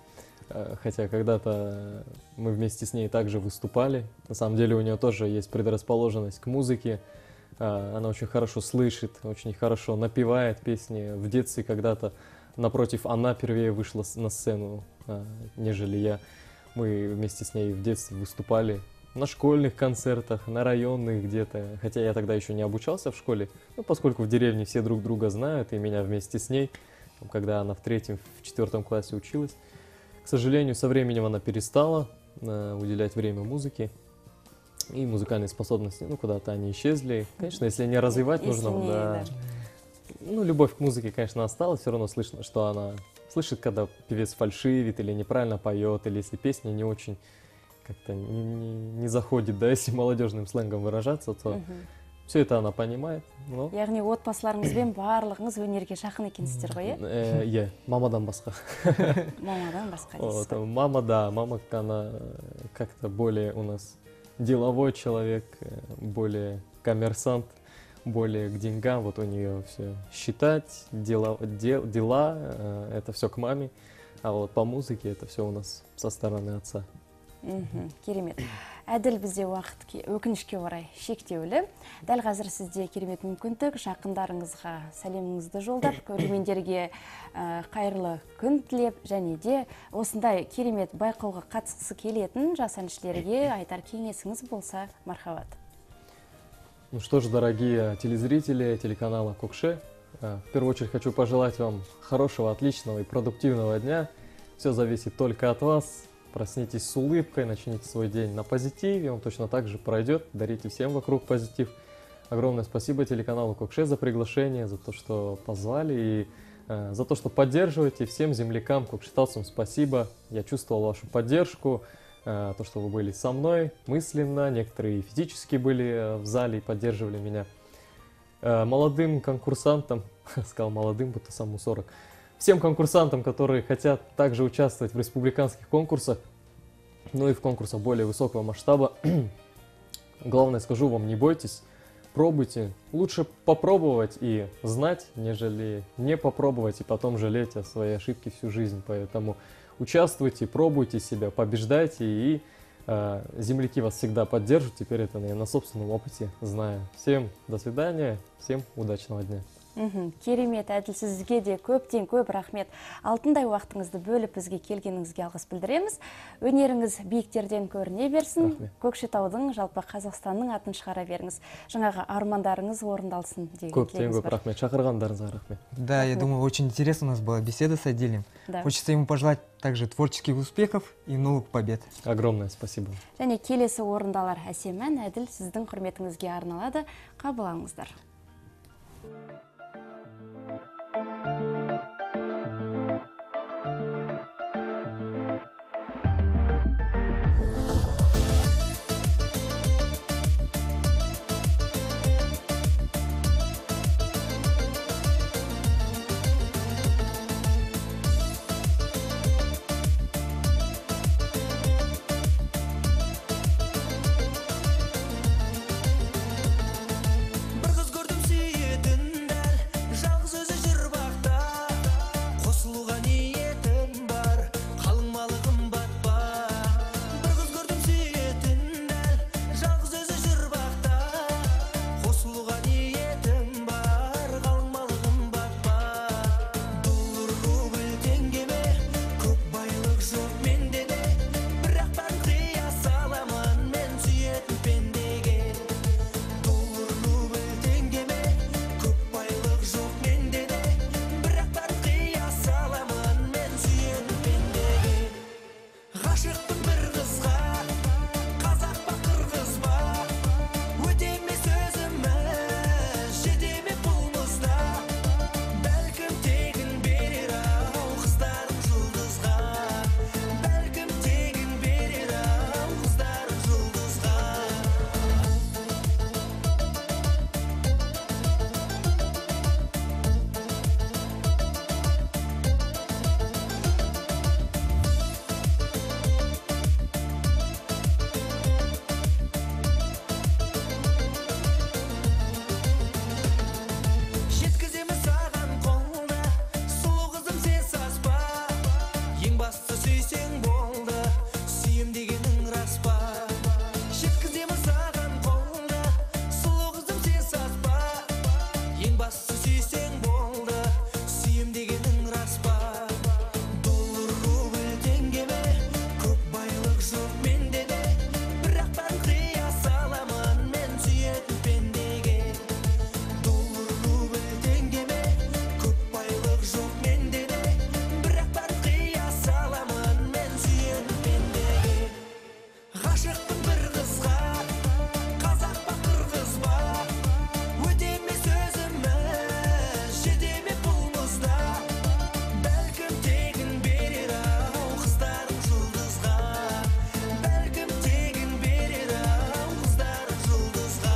Хотя когда-то мы вместе с ней также выступали. На самом деле у нее тоже есть предрасположенность к музыке. Она очень хорошо слышит, очень хорошо напевает песни. В детстве когда-то, напротив, она первее вышла на сцену, нежели я. Мы вместе с ней в детстве выступали на школьных концертах, на районных где-то. Хотя я тогда еще не обучался в школе, но поскольку в деревне все друг друга знают, и меня вместе с ней, когда она в третьем, в четвертом классе училась. К сожалению, со временем она перестала э, уделять время музыке, и музыкальные способности, ну, куда-то они исчезли. Конечно, если не развивать,
Если
нужно,
не,
да.
да.
Ну, любовь к музыке, конечно, осталась, все равно слышно, что она слышит, когда певец фальшивит или неправильно поет, или если песня не очень как-то не, не, не заходит, да, если молодежным сленгом выражаться, то
Мгм.
все это она понимает. Но...
Яғни отбасыларыңызбен барлығыңыз өнерге жақын екенсіздер ғой, е?
Э, Е, мамадан басқа.
Мамадан басқа
Вот,
дейсіз.
мама, да, мама, она как-то более у нас деловой человек, э, более коммерсант, более к деньгам. Вот у нее все считать, дела, де- дела, э, это все к маме. А вот по музыке это все у нас со стороны отца.
Мгм, керемет. Әділ бізде уақыт ке- өкінішке орай шектеулі. Дәл қазір сізде керемет мүмкіндік, жақындарыңызға сәлеміңізді жолдап, көрермендерге ә, қайырлы күн тілеп, және де осындай керемет байқауға қатысқысы келетін жас әншілерге айтар кеңесіңіз болса мархабат.
Ну что ж, дорогие телезрители телеканала Кокше, э, в первую очередь хочу пожелать вам хорошего, отличного и продуктивного дня. Все зависит только от вас. Проснитесь с улыбкой, начните свой день на позитиве, он точно так же пройдет. Дарите всем вокруг позитив. Огромное спасибо телеканалу Кокше за приглашение, за то, что позвали, и э, за то, что поддерживаете. Всем землякам, кокшеталцам спасибо. Я чувствовал вашу поддержку, э, то, что вы были со мной мысленно, некоторые физически были э, в зале и поддерживали меня. Э, молодым конкурсантам, сказал молодым, будто самому сорок, всем конкурсантам, которые хотят также участвовать в республиканских конкурсах, ну и в конкурсах более высокого масштаба, главное скажу вам, не бойтесь, пробуйте. Лучше попробовать и знать, нежели не попробовать и потом жалеть о своей ошибке всю жизнь. Поэтому участвуйте, пробуйте себя, побеждайте, и э, земляки вас всегда поддержат. Теперь это я на собственном опыте знаю. Всем до свидания, всем удачного дня.
Мхм, керемет, Әділ, сізге де көптен көп рахмет. Алтындай уақытыңызды бөліп бізге келгеніңізге алғыс білдіреміз. Өнеріңіз биіктерден көріне берсін.
Рахмет.
Көкшетаудың, жалпы Қазақстанның атын шығара беріңіз. Жаңағы армандарыңыз орындалсын деген
Көптен
тілегіміз
көп
бар.
рахмет. Шақырғандарыңызға рахмет.
Да, я думаю, очень интересно у нас была беседа с Адилем.
Да.
Хочется ему пожелать также творческих успехов и новых побед.
Огромное спасибо.
Және келесі орындалар әсем ән, Әділ, сіздің құрметіңізге арналады. Қабыл алыңыздар.
Бір қыз көрдім сүйетін дәл, жалғыз өзі жүр бақта. Қосылуға ниетім бар, қалың малы қымбат па. Бір қыз көрдім сүйетін дәл, жалғыз өзі жүр бақта. Қосылуға ниетім бар, қалың малы қымбат па. Доллар, рубль, теңге ме, көп байлық жоқ менде де. Бірақ бәрін қия саламын мен сүйетін пендеге. Доллар, рубль, теңге ме, көп байлық жоқ менде де. Бірақ бәрін қия саламын мен сүйетін пендеге. Ғашықпын бір қызға, қазақ па қырғыз ба. Өте ме сөзіміз, жете ме пұлмызда. Бәлкім тегін берер ау қыздарым жұлдызға. Бәлкім тегін берер ау қыздарым жұлдызға. Жеткіземін саған қолда, сұлу қызым сен саспа. Ең бастысы сүйсең болды, сүйем дегенің рас па. Жеткіземін саған қолда, сұлу қызым сен саспа. Ең бастысы сүйсең болды, сүйем дегенің рас па. Доллар, рубль, теңге ме, көп байлық жоқ менде де. Бірақ бәрін қия саламын мен сүйетін пендеге. Доллар, рубль, теңге ме, көп байлық жоқ менде де. Бірақ бәрін қия саламын мен сүйетін пендеге. Ғашықпын бір қызға, қазақ па қырғыз ба. Өте ме сөзіміз, жете ме пұлмызда. Бәлкім тегін берер ау қыздарым жұлдызға. Бәлкім тегін берер ау қыздарым жұлдызға.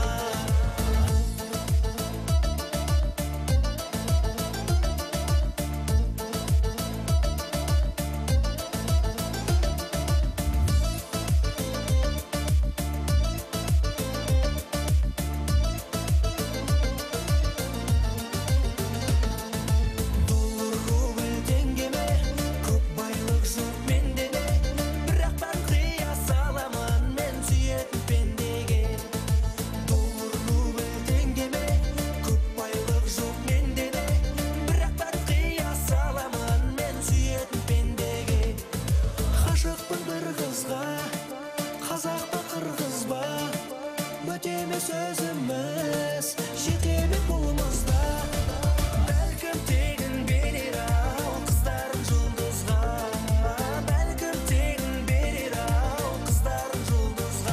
Доллар, рубль, теңге ме, көп байлық жоқ менде де. Бірақ бәрін қия саламын мен сүйетін пендеге. Доллар, рубль, теңге ме, көп байлық жоқ менде де. Бірақ бәрін қия саламын мен сүйетін пендеге. Ғашықпын бір қызға, қазақ па қырғыз ба. Өте ме сөзіміз, жете ме пұлмызда. Бәлкім тегін берер ау қыздарым жұлдызға. Бәлкім тегін берер ау қыздарым жұлдызға.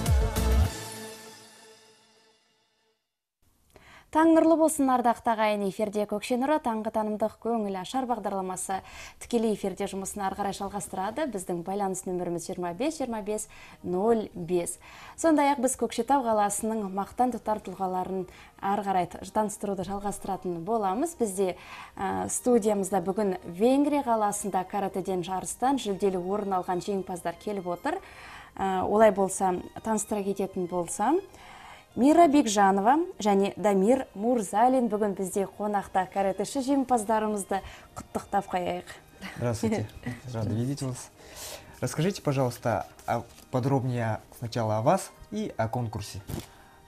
Таң нұрлы болсын, ардақты ағайын. Эфирде Көкше нұры таңғы танымдық көңіл ашар бағдарламасы тікелей эфирде жұмысын ары қарай жалғастырады. Біздің байланыс нөміріміз жиырма бес жиырма бес нөл бес. Сондай-ақ біз Көкшетау қаласының мақтан тұтар тұлғаларын ары қарай таныстыруды жалғастыратын боламыз. Бізде ә, студиямызда бүгін Венгрия қаласында каратэден жарыстан жүлделі орын алған жеңімпаздар келіп отыр. Ә, олай болса, таныстыра кететін болсам, Мира Бекжанова және Дамир Мурзалин бүгін бізде қонақта. Каратэші жеңімпаздарымызды құттықтап қояйық.
Здравствуйте, рада видеть вас. Расскажите, пожалуйста, подробнее сначала о вас и о конкурсе.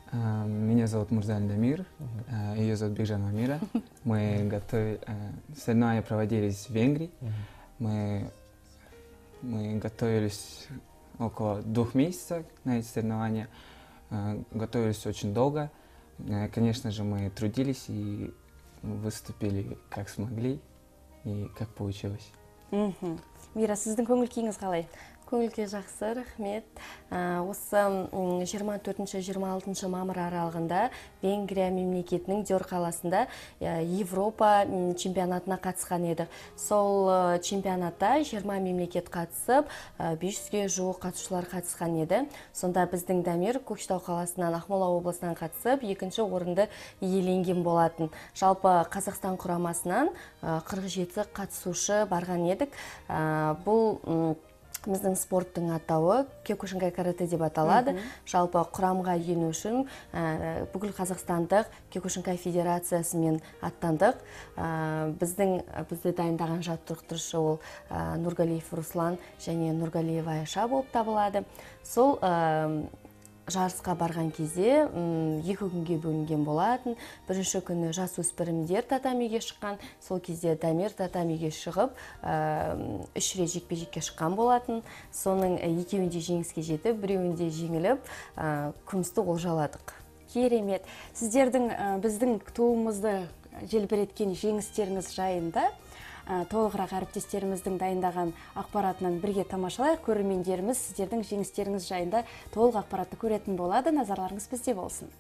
А, Меня зовут Мурзалин Дамир, а, ее зовут Бекжан Амира. Мы готовили, соревнования проводились в Венгрии. Мы, мы готовились около двух месяцев на эти соревнования. А, Готовились очень долго. А, Конечно же, мы трудились и выступили как смогли и как получилось.
Мхм. Мира, сіздің көңіл күйіңіз қалай?
Көңіл күй жақсы, рахмет. Ә, Осы м, жиырма төртінші жиырма алтыншы мамыр аралығында Венгрия мемлекетінің Дьор қаласында ә, Европа м, чемпионатына қатысқан еді. Сол ә, чемпионатта жиырма мемлекет қатысып, ә, бес жүзге жуық қатысушылар қатысқан еді. Сонда біздің Дамир Көкшетау қаласынан, Ақмола облысынан қатысып, екінші орынды иеленген болатын. Жалпы Қазақстан құрамасынан ә, қырық жеті қатысушы барған едік. Ә, Бұл м, біздің спорттың атауы Киокушинкай каратэ деп аталады. Жалпы құрамға ену үшін ә, бүкіл қазақстандық Киокушинкай федерациясымен аттандық. Ә, біздің бізді дайындаған жаттықтырушы ол ә, Нұргалиев Руслан және Нұргалиева Айша болып табылады. Сол ә, жарысқа барған кезде м, екі күнге бөлінген болатын. Бірінші күні жасөспірімдер татамиге шыққан. Сол кезде Дамир татамиге шығып, ә, үш рет жекпе-жекке шыққан болатын. Соның ә, екеуінде жеңіске жетіп, біреуінде жеңіліп, ә, күмісті олжаладық.
Керемет. Сіздердің ә, біздің туымызды желбіреткен жеңістеріңіз жайында ә, толығырақ әріптестеріміздің дайындаған ақпаратынан бірге тамашалайық. Көрермендеріміз сіздердің жеңістеріңіз жайында толық ақпаратты көретін болады. Назарларыңыз бізде болсын.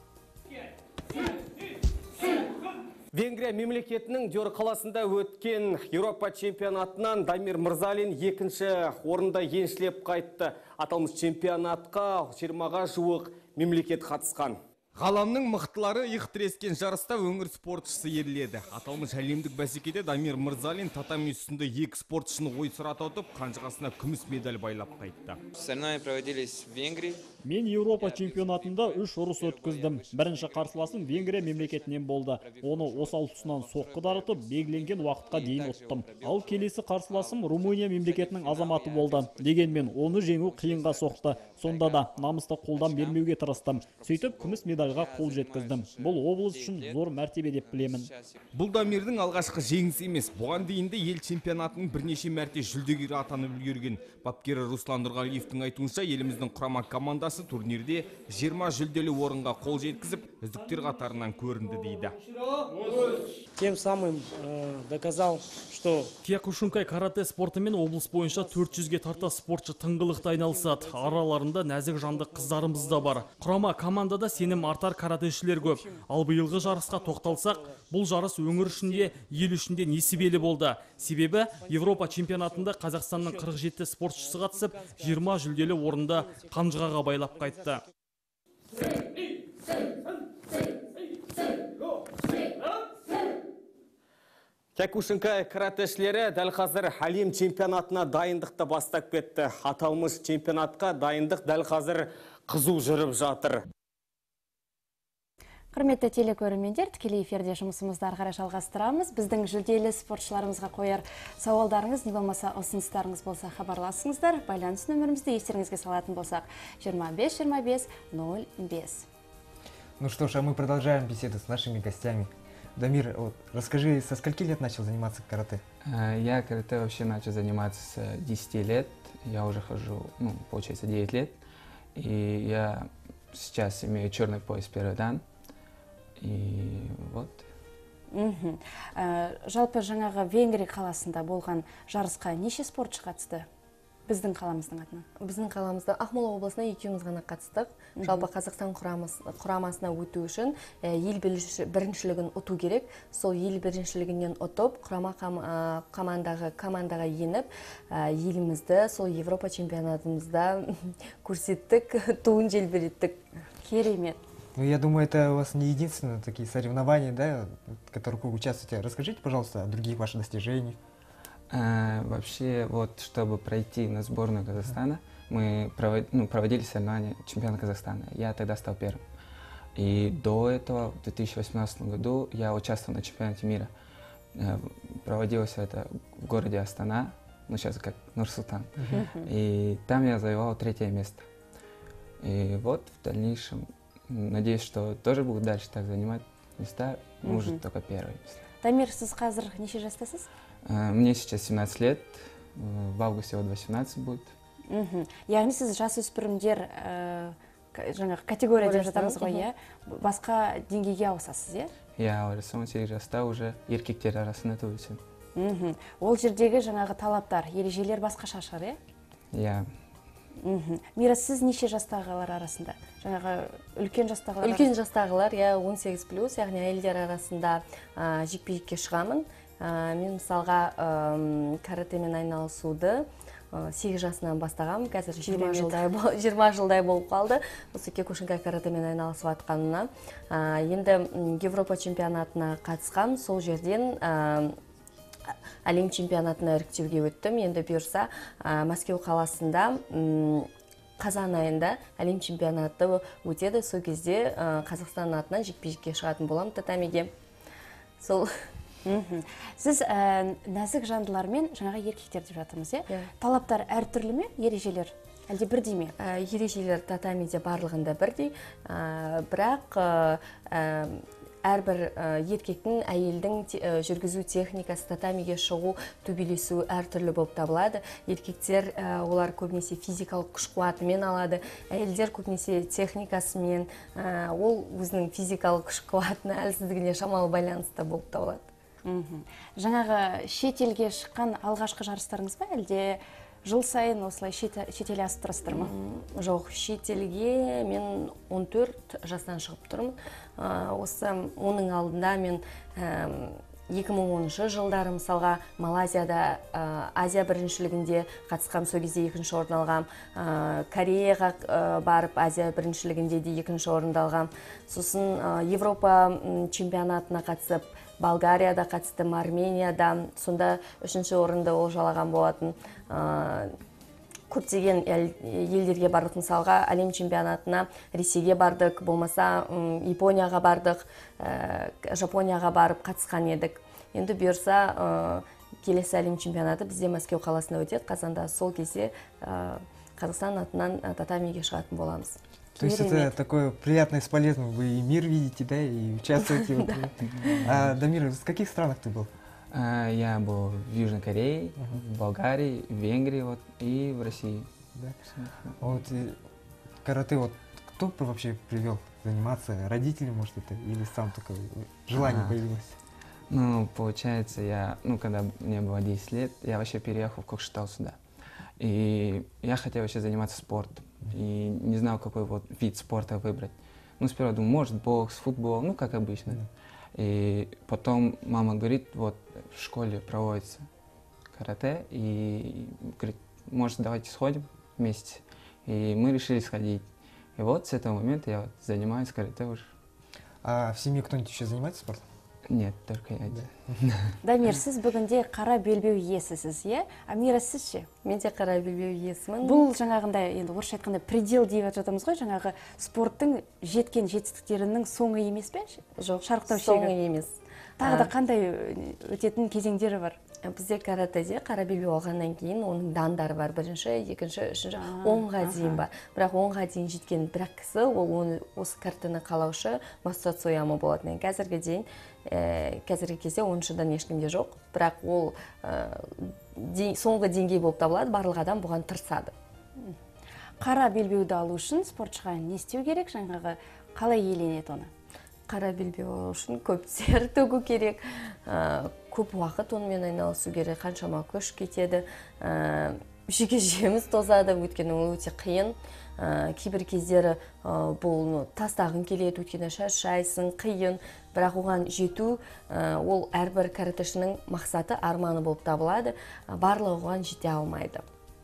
Венгрия мемлекетінің Дьор қаласында өткен Еуропа чемпионатынан Дамир Мырзалин екінші орында еншілеп қайтты. Аталмыш чемпионатқа жиырмаға жуық мемлекет қатысқан.
Ғаламның мықтылары иық тірескен жарыста өңір спортшысы ерледі. Аталмыш әлемдік бәсекеде Дамир Мырзалин татами үстінде екі спортшыны ойсырата ұтып, қанжығасына күміс медаль байлап қайтты.
Соревнования проводились в Венгрии.
Мен Еуропа чемпионатында үш ұрыс өткіздім. Бірінші қарсыласым Венгрия мемлекетінен болды. Оны осал тұсынан соққы дарытып, белгіленген уақытқа дейін ұттым. Ал келесі қарсыласым Румыния мемлекетінің азаматы болды. Дегенмен оны жеңу қиынға соқты. Сонда да намысты қолдан бермеуге тырыстым. Сөйтіп күміс медальға қол жеткіздім. Бұл облыс үшін зор мәртебе деп білемін.
Бұл Дамирдің алғашқы жеңісі емес. Бұған дейін де ел чемпионатының бірнеше мәрте жүлдегері атанып үлгерген. Бапкері Руслан Нұрғалиевтің айтуынша, еліміздің құрама командасы турнирде жиырма жүлделі орынға қол жеткізіп, үздіктер қатарынан көрінді дейді.
Тем самым э, доказал, что
Киокушинкай каратэ спортымен облыс бойынша төрт жүзге тарта спортшы тыңғылықты айналысады. Араларында нәзік жанды қыздарымыз да бар. Құрама командада сенім артар каратэшілер көп. Ал биылғы жарысқа тоқталсақ, бұл жарыс өңір ішінде, ел ішінде несібелі болды. Себебі Европа чемпионатында Қазақстанның қырық жеті спортшысы қатысып, жиырма жүлделі орында қанжығаға байлап қайтты.
Киокушинкай каратэшілері дәл қазір әлем чемпионатына дайындықты бастап кетті. Аталмыш чемпионатқа дайындық дәл қазір қызу жүріп жатыр.
Құрметті телекөрермендер, тікелей эфирде жұмысымызды ары қарай жалғастырамыз. Біздің жүлделі спортшыларымызға қояр сауалдарыңыз, не болмаса ұсыныстарыңыз болса хабарласыңыздар. Байланыс нөмірімізді естеріңізге салатын болсақ жиырма бес жиырма бес ноль бес.
Ну что ж, а мы продолжаем беседу с нашими гостями. Дамир, вот, расскажи, со скольки лет начал заниматься карате?
Я карате вообще начал заниматься с десяти лет. Я уже хожу, ну, получается, девять лет. И я сейчас имею черный пояс первый дан. И вот.
Мхм. Ә, жалпы жаңағы Венгрия қаласында болған жарысқа неше спортшы қатысты? Біздің қаламыздың атынан.
Біздің қаламызда Ақмола облысына екеуміз ғана қатыстық. Жалпы Қазақстан құрамасына өту үшін ел біріншілігін ұту керек. Сол ел біріншілігінен ұтып, құрама командаға командаға еніп, елімізді сол Европа чемпионатымызда көрсеттік, туын желбіреттік.
Керемет.
Ну, я думаю, это у вас не единственные такие соревнования, да, в которых вы участвуете. Расскажите, пожалуйста, о других ваших достижениях.
А, вообще, вот, чтобы пройти на сборную Казахстана, мы провод, ну, проводили соревнования чемпиона Казахстана. Я тогда стал первым. И до этого, в две тысячи восемнадцатом году, я участвовал на чемпионате мира. Проводилось это в городе Астана, ну, сейчас как Нур-Султан. Uh-huh. И там я завоевал третье место. И вот в дальнейшем надеюсь, что тоже будут дальше так занимать места, мы уже
Мгм.
только первые места.
Дамир, сіз қазір неше жастасыз?
Э, Мне сейчас семнадцать лет, э, в августе вот восемнадцать будет.
Мгм. Яғни сіз жасөспірімдер ә, к- жаңағы категория деп жатамыз ғой,
Мгм.
иә? Басқа деңгейге ауысасыз, иә?
Я уже он сегіз жаста уже еркектер арасында төбесін.
Мгм. Ол жердегі жаңағы талаптар, ережелер басқаша шығар, иә?
Я
Мгм. Мира, сіз неше жастағылар арасында? Жаңағы үлкен жастағылар
Үлкен жастағылар, иә, он сегіз плюс, яғни әйелдер арасында ә, жекпе-жекке шығамын. Ә, мен мысалға ым, каратэмен айналысуды ә, сегіз жасынан бастағам, қазір жиырма
Керемет.
жылдай, бол- жиырма жылдай болып қалды. Осы Киокушинкай каратэмен айналысып жатқанына. Ә, Енді м, Европа чемпионатына қатысқам, сол жерден ә, әлем чемпионатына іріктеуге өттім. Енді бұйырса ә, Мәскеу қаласында м, қазан айында әлем чемпионаты өтеді. Сол кезде ә, Қазақстан атынан жекпе-жекке шығатын боламын татамиге. Сол
Мгм. Сіз ә, нәзік жандылармен жаңағы еркектер деп жатырмыз, иә?
Иә.
Талаптар әртүрлі ме, ережелер? Әлде бірдей ме?
Ә, ережелер татамиде барлығында бірдей, ә, бірақ ә, ә, әрбір ә, еркектің, әйелдің те- ә, жүргізу техникасы, татамиге шығу, төбелесу әртүрлі болып табылады. Еркектер ә, олар көбінесе физикалық күш қуатымен алады, әйелдер көбінесе техникасымен, ә, ол өзінің физикалық күш қуатына, әлсіздігіне шамалы байланысты болып табылады.
Мгм. Жаңағы шетелге шыққан алғашқы жарыстарыңыз ба, әлде жыл сайын осылай шет- шетел асып тұрасыздар ма?
М, Жоқ, шетелге мен он төрт жастан шығып тұрмын. Ә, Осы оның алдында мен әм, екі мың оныншы жылдары мысалға Малайзияда ә, Азия біріншілігінде қатысқам, сол кезде екінші орын алғам. Ә, Кореяға ә, барып Азия біріншілігінде де екінші орын алғам. Сосын ә, Европа м, чемпионатына қатысып, Болгарияда қатыстым, Арменияда, сонда үшінші орынды олжалаған болатын. Ә, көптеген ел- елдерге бардық, мысалға әлем чемпионатына Ресейге бардық, болмаса м, Японияға бардық, ә, Жапонияға барып қатысқан едік. Енді бұйырса ә, келесі әлем чемпионаты бізде Мәскеу қаласында өтеді, қазанда. Сол кезде ә, Қазақстан атынан ә, татамиге шығатын боламыз.
То есть это такое приятное с полезным. Вы и мир видите, да, и участвуете. вот. А, Дамир, в каких странах ты был?
А, Я был в Южной Корее, в Болгарии, в Венгрии вот, и в России.
Да? Вот и карате, вот кто бы вообще привел заниматься? Родители, может, это? Или сам такое желание
А.
появилось?
Ну, получается, я, ну, когда мне было десять лет, я вообще переехал в Кокшетау сюда. И я хотел вообще заниматься спортом. И не знал, какой вот вид спорта выбрать. Ну, сперва думал, может, бокс, футбол, ну, как обычно. И потом мама говорит, вот, в школе проводится карате, и говорит, может, давайте сходим вместе. И мы решили сходить. И вот с этого момента я вот занимаюсь карате уже.
А в семье кто-нибудь еще занимается спортом?
Нет, только я один.
Дамир, сіз бүгінде қара белбеу иесісіз, иә? А Мира, сіз ше?
Мен де қара белбеу иесімін.
Бұл жаңағындай, енді орысша айтқанда предел деп жатамыз ғой, жаңағы спорттың жеткен жетістіктерінің соңы емес пе?
Жоқ,
шарықтау шегі.
соңы емес.
Тағы да
А,
қандай өтетін кезеңдері бар?
Бізде каратэде қара белбеу алғаннан кейін оның дандары бар. Бірінші, екінші, үшінші, онға дейін бар. Бірақ онға дейін жеткен бірақ кісі, ол оны осы каратэні қалаушы Масат Сояма болатын. Қазірге дейін, ә, қазіргі кезде оныншыдан ешкімде жоқ. Бірақ ол ә, ден- соңғы деңгей болып табылады, барлық адам бұған тырысады.
Қара белбеуді алу үшін спортшыға не істеу керек, жаңағы қалай иеленеді оны?
Қара белбеу алу үшін көп тер төгу керек, ә, көп уақыт онымен айналысу керек, қаншама күш кетеді, ә, жеке жеміс тозады, өйткені ол өте қиын. Ә, кейбір кездері ә, бұл ну, тастағың келеді, өйткені шаршайсың, қиын, бірақ оған жету ә, ол әрбір каратэшінің мақсаты, арманы болып табылады, ә, барлығы оған жете алмайды.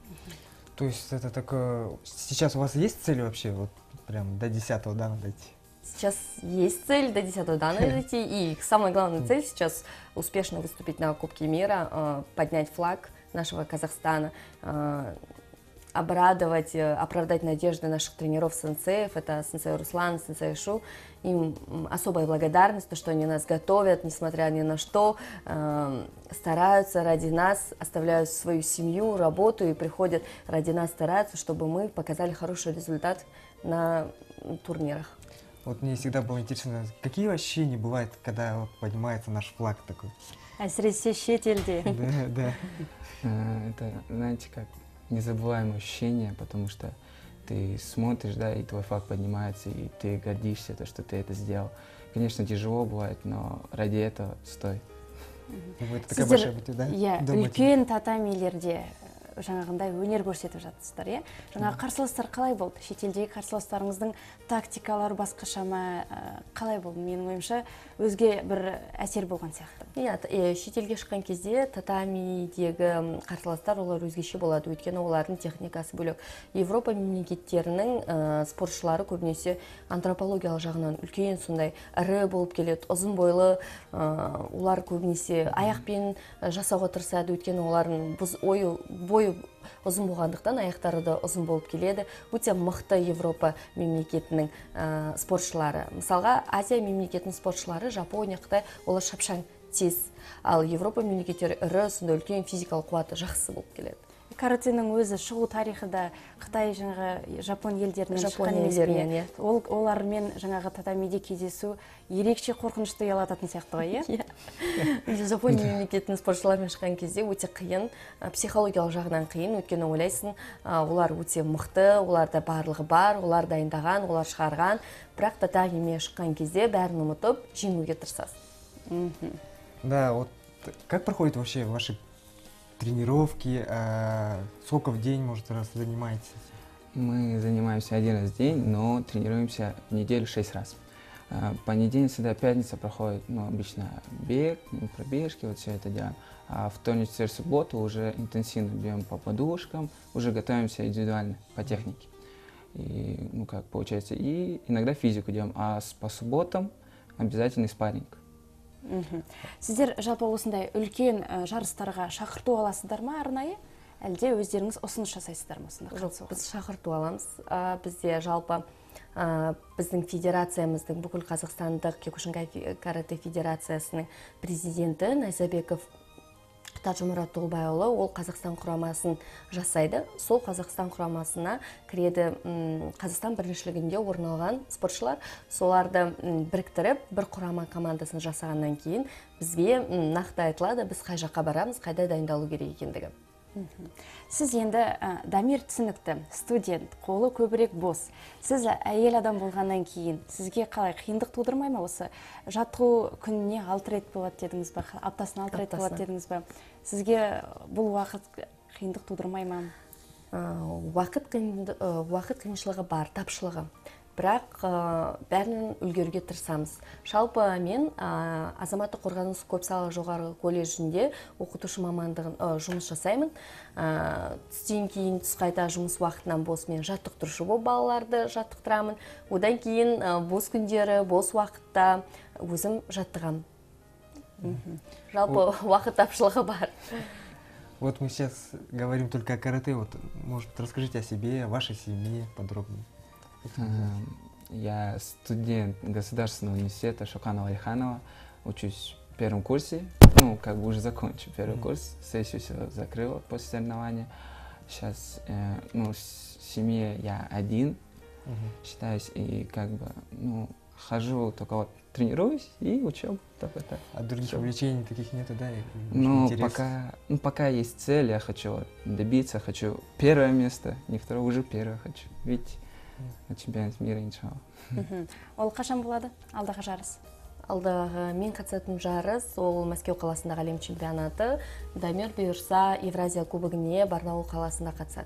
То есть это такое... Сейчас у вас есть цель вообще, вот прям до десятого дана дойти?
Сейчас есть цель до десятого дана дойти, и самая главная цель сейчас успешно выступить на Кубке мира, э, поднять флаг нашего Казахстана, э, обрадовать, э, оправдать надежды наших тренеров-сенсеев, это сенсей Руслан, сенсей Шу. Им м, особая благодарность, то, что они нас готовят, несмотря ни на что, э, стараются ради нас, оставляют свою семью, работу и приходят ради нас, стараются, чтобы мы показали хороший результат на турнирах.
Вот мне всегда было интересно, какие ощущения бывают, когда вот поднимается наш флаг такой?
Әсіресе шетелде.
Да, да.
Э, Это, знаете, как незабываемое ощущение, потому что ты смотришь, да, и твой флаг поднимается, и ты гордишься, то, что ты это сделал. Конечно, тяжело бывает, но ради этого стоит.
Сіздер, иә, үлкен татамилерде жаңағындай өнер көрсетіп жатсыздар, иә? Жаңағы қарсыластар қалай болды? Шетелдегі қарсыластарыңыздың тактикалары басқаша ма, қалай болды? Менің ойымша өзге бір әсер болған сияқты.
Иә, шетелге шыққан кезде татамидегі қарсыластар олар өзгеше болады, өйткені олардың техникасы бөлек. Европа мемлекеттерінің спортшылары көбінесе антропологиялық жағынан үлкен сондай ірі болып келеді, ұзын бойлы, олар көбінесе аяқпен жасауға тырысады, өйткені олардың бойы ұзын болғандықтан аяқтары да ұзын болып келеді. Өте мықты Европа мемлекетінің спортшылары. Мысалға, Азия мемлекетінің спортшылары Жапония, Қытай, олар шапшаң тез. Ал Европа мемлекеттері ірі, сонда үлкен физикалық қуаты жақсы болып келеді.
Каратенің өзі шығу тарихы да Қытай жаңағы Жапон елдерінен шыққан емес пе? Олармен жаңағы татамиде кездесу ерекше қорқынышты ұялататын сияқты ғой,
иә? Жапон мемлекетінің спортшылармен шыққан кезде өте қиын, психологиялық жағынан қиын, өйткені ойлайсың, олар өте мықты, оларда барлығы бар, олар дайындаған, олар шығарған, бірақ татамиге шыққан кезде бәрін ұмытып, жеңуге тырысасың.
Да, вот как проходят вообще ваши тренировки, а, сколько в день, может, раз занимаетесь?
Мы занимаемся один раз в день, но тренируемся в неделю шесть раз. А, понедельник, среда, пятница проходит, ну, обычно бег, пробежки, вот все это делаем. А вторник, четверг, субботу уже интенсивно бьем по подушкам, уже готовимся индивидуально по технике. И, ну, как получается, и иногда физику делаем, а по субботам обязательный спарринг.
Сіздер жалпы осындай үлкен жарыстарға шақырту аласыздар ма арнайы? Әлде өздеріңіз ұсыныс жасайсыздар ма осында?
Жоқ, біз шақырту аламыз. Бізде жалпы біздің федерациямыздың, бүкіл Қазақстандық Киокушинкай карате федерациясының президенті Найзабеков Тажмұрат Толбайұлы, ол Қазақстан құрамасын жасайды. Сол Қазақстан құрамасына кіреді Қазақстан біріншілігінде орын алған спортшылар. Соларды біріктіріп, бір құрама командасын жасағаннан кейін бізге нақты айтылады, біз қай жаққа барамыз, қайда дайындалу керек екендігі.
Сіз енді Дамир түсінікті, студент, қолы көбірек бос. Сіз әйел адам болғаннан кейін, сізге қалай қиындық тудырмай ма осы? Жаттығу күніне алты рет болады дедіңіз ба, аптасына алты рет болады дедіңіз ба? Сізге бұл уақыт қиындық тудырмай ма?
Уақыт қиыншылығы бар, тапшылығы. Бірақ бәрінен үлгеруге тырысамыз. Жалпы мен азаматтық қорғаныс көпсалалы жоғарғы колледжінде оқытушы мамандығын жұмыс жасаймын. Түстен кейін түс қайта жұмыс уақытынан бос мен жаттықтырушы болып балаларды жаттықтырамын. Одан кейін бос күндері, бос уақытта өзім жаттығам. Жалпы уақыт тапшылығы бар.
Вот мы сейчас говорим только о карате. Вот, может, расскажите о себе, о вашей семье подробнее.
Я студент Государственного университета Шоканова Ильханова, учусь в первом курсе, ну, как бы уже закончил первый mm-hmm. курс, сессию все закрыла после соревнования. Сейчас, э, ну, в семье я один, mm-hmm. считаюсь, и как бы, ну, хожу, только вот тренируюсь и учебу. Только так.
А других увлечений таких нету, да?
Ну, пока, ну, пока есть цель, я хочу добиться, хочу первое место, не второе, уже первое хочу. Ведь чемпионат мира, иншалла.
Ол қашан болады? Алдағы жарыс?
Алдағы мен қатысатын жарыс, ол Мәскеу қаласындағы әлем чемпионаты. Дамир бұйырса Евразия кубогіне Барнаул қаласында қатысады.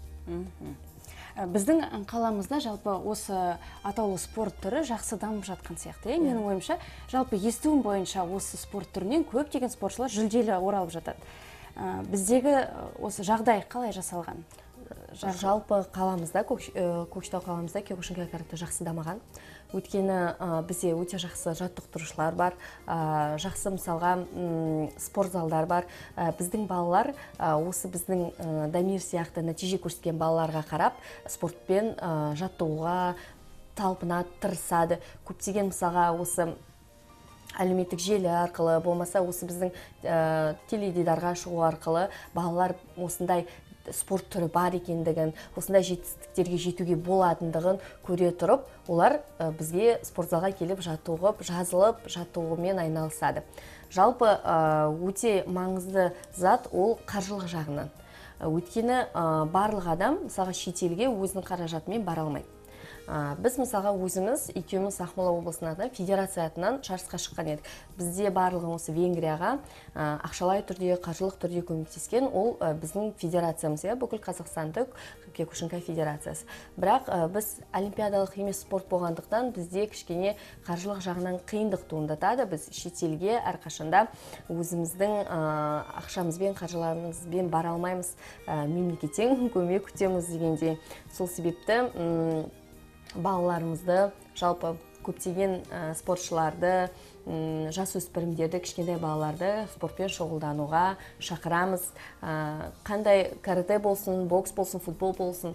Біздің қаламызда жалпы осы атаулы спорт түрі жақсы дамып жатқан сияқты. Менің ойымша, жалпы естуім бойынша осы спорт түрінен көптеген спортшылар жүлделі оралып жатады. Біздегі осы жағдай қалай жасалған?
Жалпы қаламызда, Көкшетау қаламызда Киокушинкай карате жақсы дамыған. Өйткені бізде өте жақсы жаттықтырушылар бар, жақсы мысалға спорт залдар бар. Біздің балалар осы біздің Дамир сияқты нәтиже көрсеткен балаларға қарап спортпен жаттығуға талпынады, тырысады. Көптеген мысалға осы әлеуметтік желі арқылы, болмаса осы біздің теледидарға шығу арқылы балалар осындай спорт түрі бар екендігін, осындай жетістіктерге жетуге болатындығын көре тұрып, олар бізге спортзалға келіп жаттығып, жазылып, жаттығумен айналысады. Жалпы өте маңызды зат ол қаржылық жағынан. Өйткені барлық адам мысалға шетелге өзінің қаражатымен бара алмайды. Біз мысалға өзіміз екеуміз Ақмола облысының атынан федерация атынан жарысқа шыққан едік. Бізде барлығы осы Венгрияға ақшалай түрде, қаржылық түрде көмектескен, ол біздің федерациямыз, бүкіл Қазақстандық киокушинкай федерациясы. Бірақ біз олимпиадалық емес спорт болғандықтан бізде кішкене қаржылық жағынан қиындық туындатады. Біз шетелге әрқашанда өзіміздің ақшамызбен, қаржыларымызбен бара алмаймыз, мемлекеттен көмек күтеміз дегенде. Сол себепті балаларымызды, жалпы көптеген спортшыларды, жасөспірімдерді, кішкентай балаларды спортпен шұғылдануға шақырамыз. Қандай карате болсын, бокс болсын, футбол болсын,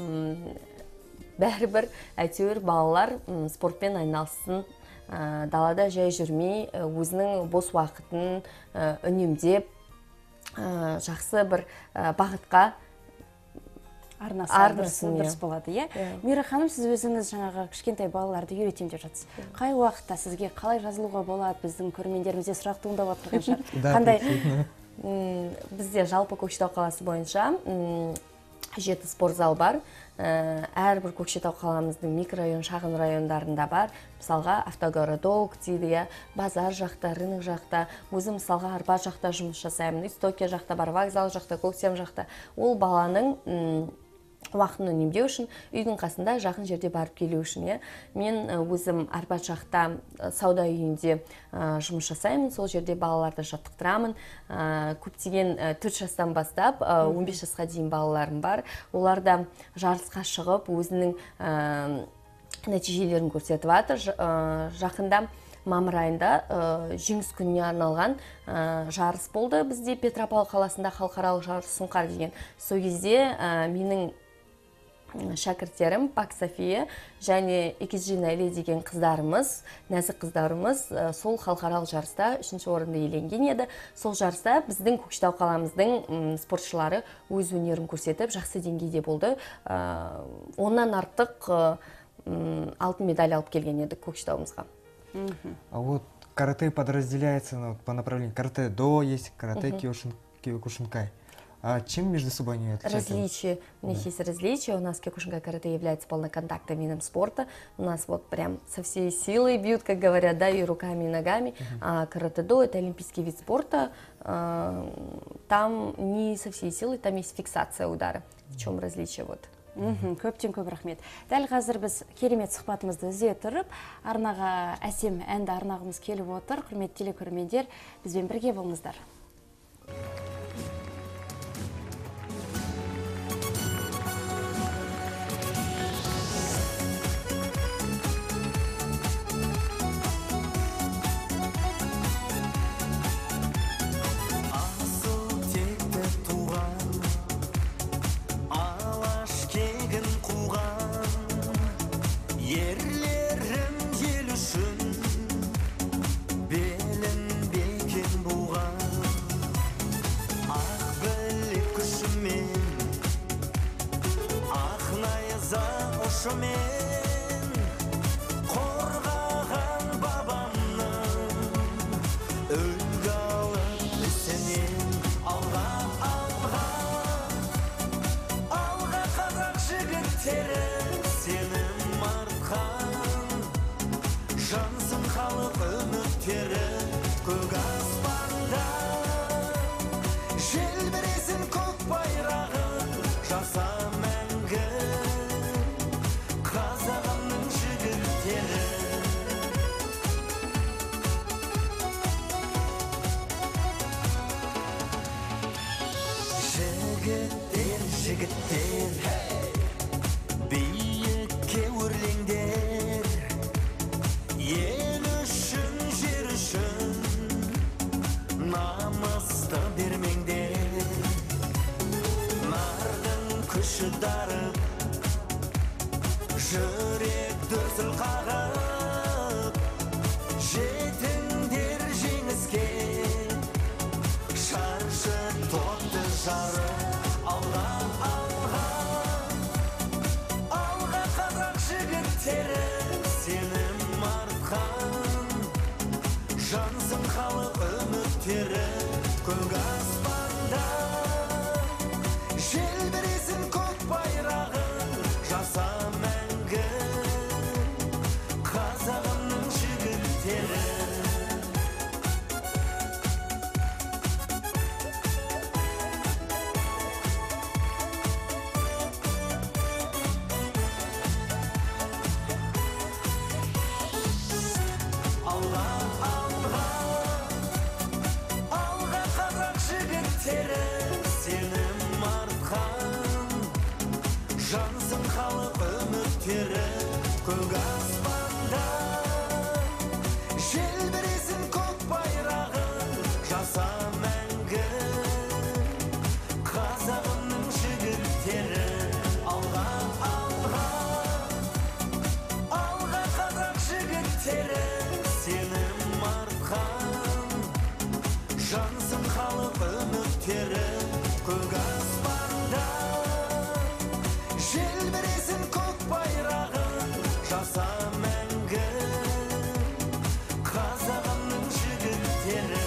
бәрібір әйтеуір балалар спортпен айналысын, далада жай жүрмей, өзінің бос уақытын үнемдеп, жақсы бір бағытқа
арнасы дұрыс болады, иә? Мира ханым, сіз өзіңіз жаңағы кішкентай балаларды үйретем деп жатсыз. Қай уақытта сізге қалай жазылуға болады? Біздің көрермендерімізде сұрақ туындап отырған шығар. Қандай? Бізде жалпы Көкшетау қаласы бойынша жеті спортзал бар. Әрбір Көкшетау қаламыздың микрорайон, шағын райондарында бар. Мысалға автогородок дейді, базар жақта, рынок жақта, өзім мысалға Арбат жақта жұмыс жасаймын, Истокия жақта бар, вокзал жақта, Көксем жақта. Ол баланың уақытын үнемдеу үшін, үйдің қасында жақын жерде барып келу үшін. Мен өзім Арбат жақта сауда үйінде жұмыс жасаймын, сол жерде балаларды жаттықтырамын. Көптеген төрт жастан бастап он бес жасқа дейін балаларым бар. Олар да жарысқа шығып, өзінің нәтижелерін көрсетіп жатыр. Жақында мамыр айында жеңіс күніне арналған жарыс болды бізде Петропавл қаласында, халықаралық жарыс Сұңқар деген. Сол кезде менің шәкірттерім Пак София және Екізжи Нәйле деген қыздарымыз, нәзік қыздарымыз сол халықаралық жарыста үшінші орынды иеленген еді. Сол жарыста біздің Көкшетау қаламыздың спортшылары өз өнерін көрсетіп, жақсы деңгейде болды. Оннан артық алтын медаль алып келген едік Көкшетауымызға.
А вот карате подразделяется по направлению. Карате-до есть, карате киокушинкай. А чем между собой они отличаются?
Различия. У них есть различия. У нас киокушинкай карате является полноконтактным видом спорта. У нас вот прям со всей силой бьют, как говорят, да, и руками, и ногами. А карате-до — это олимпийский вид спорта. Там не со всей силой, там есть фиксация удара. В чем различие вот?
Көптен көп рахмет. Дәл қазір біз керемет сұхбатымызды үзе тұрып, арнаға әсем әнді арнағымыз келіп отыр. Құрметті телекөрермендер, бізбен бірге болыңыздар.
Жүрек дүрсіл қағып, жетіңдер жеңіске, шаршы топты жарып, алға көк аспанда желбіресін көк байрағын жаса мәңгі қазағымның жігіттері алға алға алға қазақ жігіттері сенім артқан жансың халық үміттері көк аспанда желбіресін көк байрағын жаса мәңгі қазағымның жігіттері.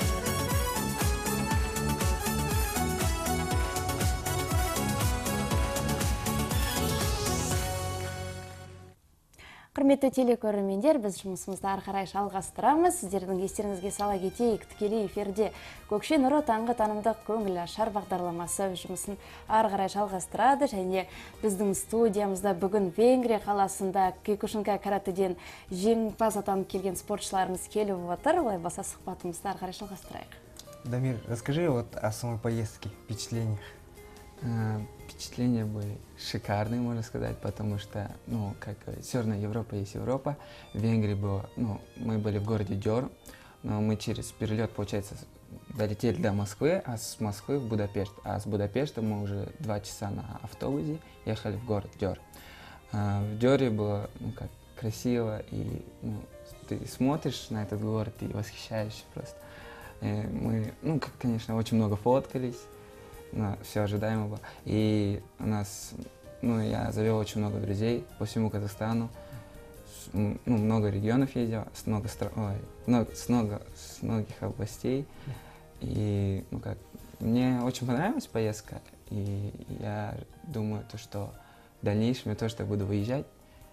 Құрметті телекөрермендер, біз жұмысымызды ары қарай жалғастырамыз. Сіздердің естеріңізге сала кетейік, тікелей эфирде Көкше нұры таңғы танымдық көңіл ашар бағдарламасы жұмысын ары қарай жалғастырады, және біздің студиямызда бүгін Венгрия қаласында Киокушинкай каратэден жеңімпаз атанып келген спортшыларымыз келіп отыр. Олай болса сұхбатымызды ары қарай жалғастырайық.
Дамир, расскажи вот о самой поездке, впечатлениях.
А, Впечатления были шикарные, можно сказать, потому что, ну, как Северная Европа есть Европа. В Венгрии было, ну, мы были в городе Дёр, но мы через перелет, получается, долетели до Москвы, а с Москвы в Будапешт. А с Будапешта мы уже два часа на автобусе ехали в город Дёр. А, в Дёре было, ну, как красиво, и, ну, ты смотришь на этот город и восхищаешься просто. И мы, ну, как, конечно, очень много фоткались. Но все ожидаемо было. И у нас, ну, я завел очень много друзей по всему Казахстану. С, ну, много регионов ездил, с много, стра... Ой, много, с, много, с многих областей. И, ну, как, мне очень понравилась поездка. И я думаю, то, что в дальнейшем я тоже так буду выезжать.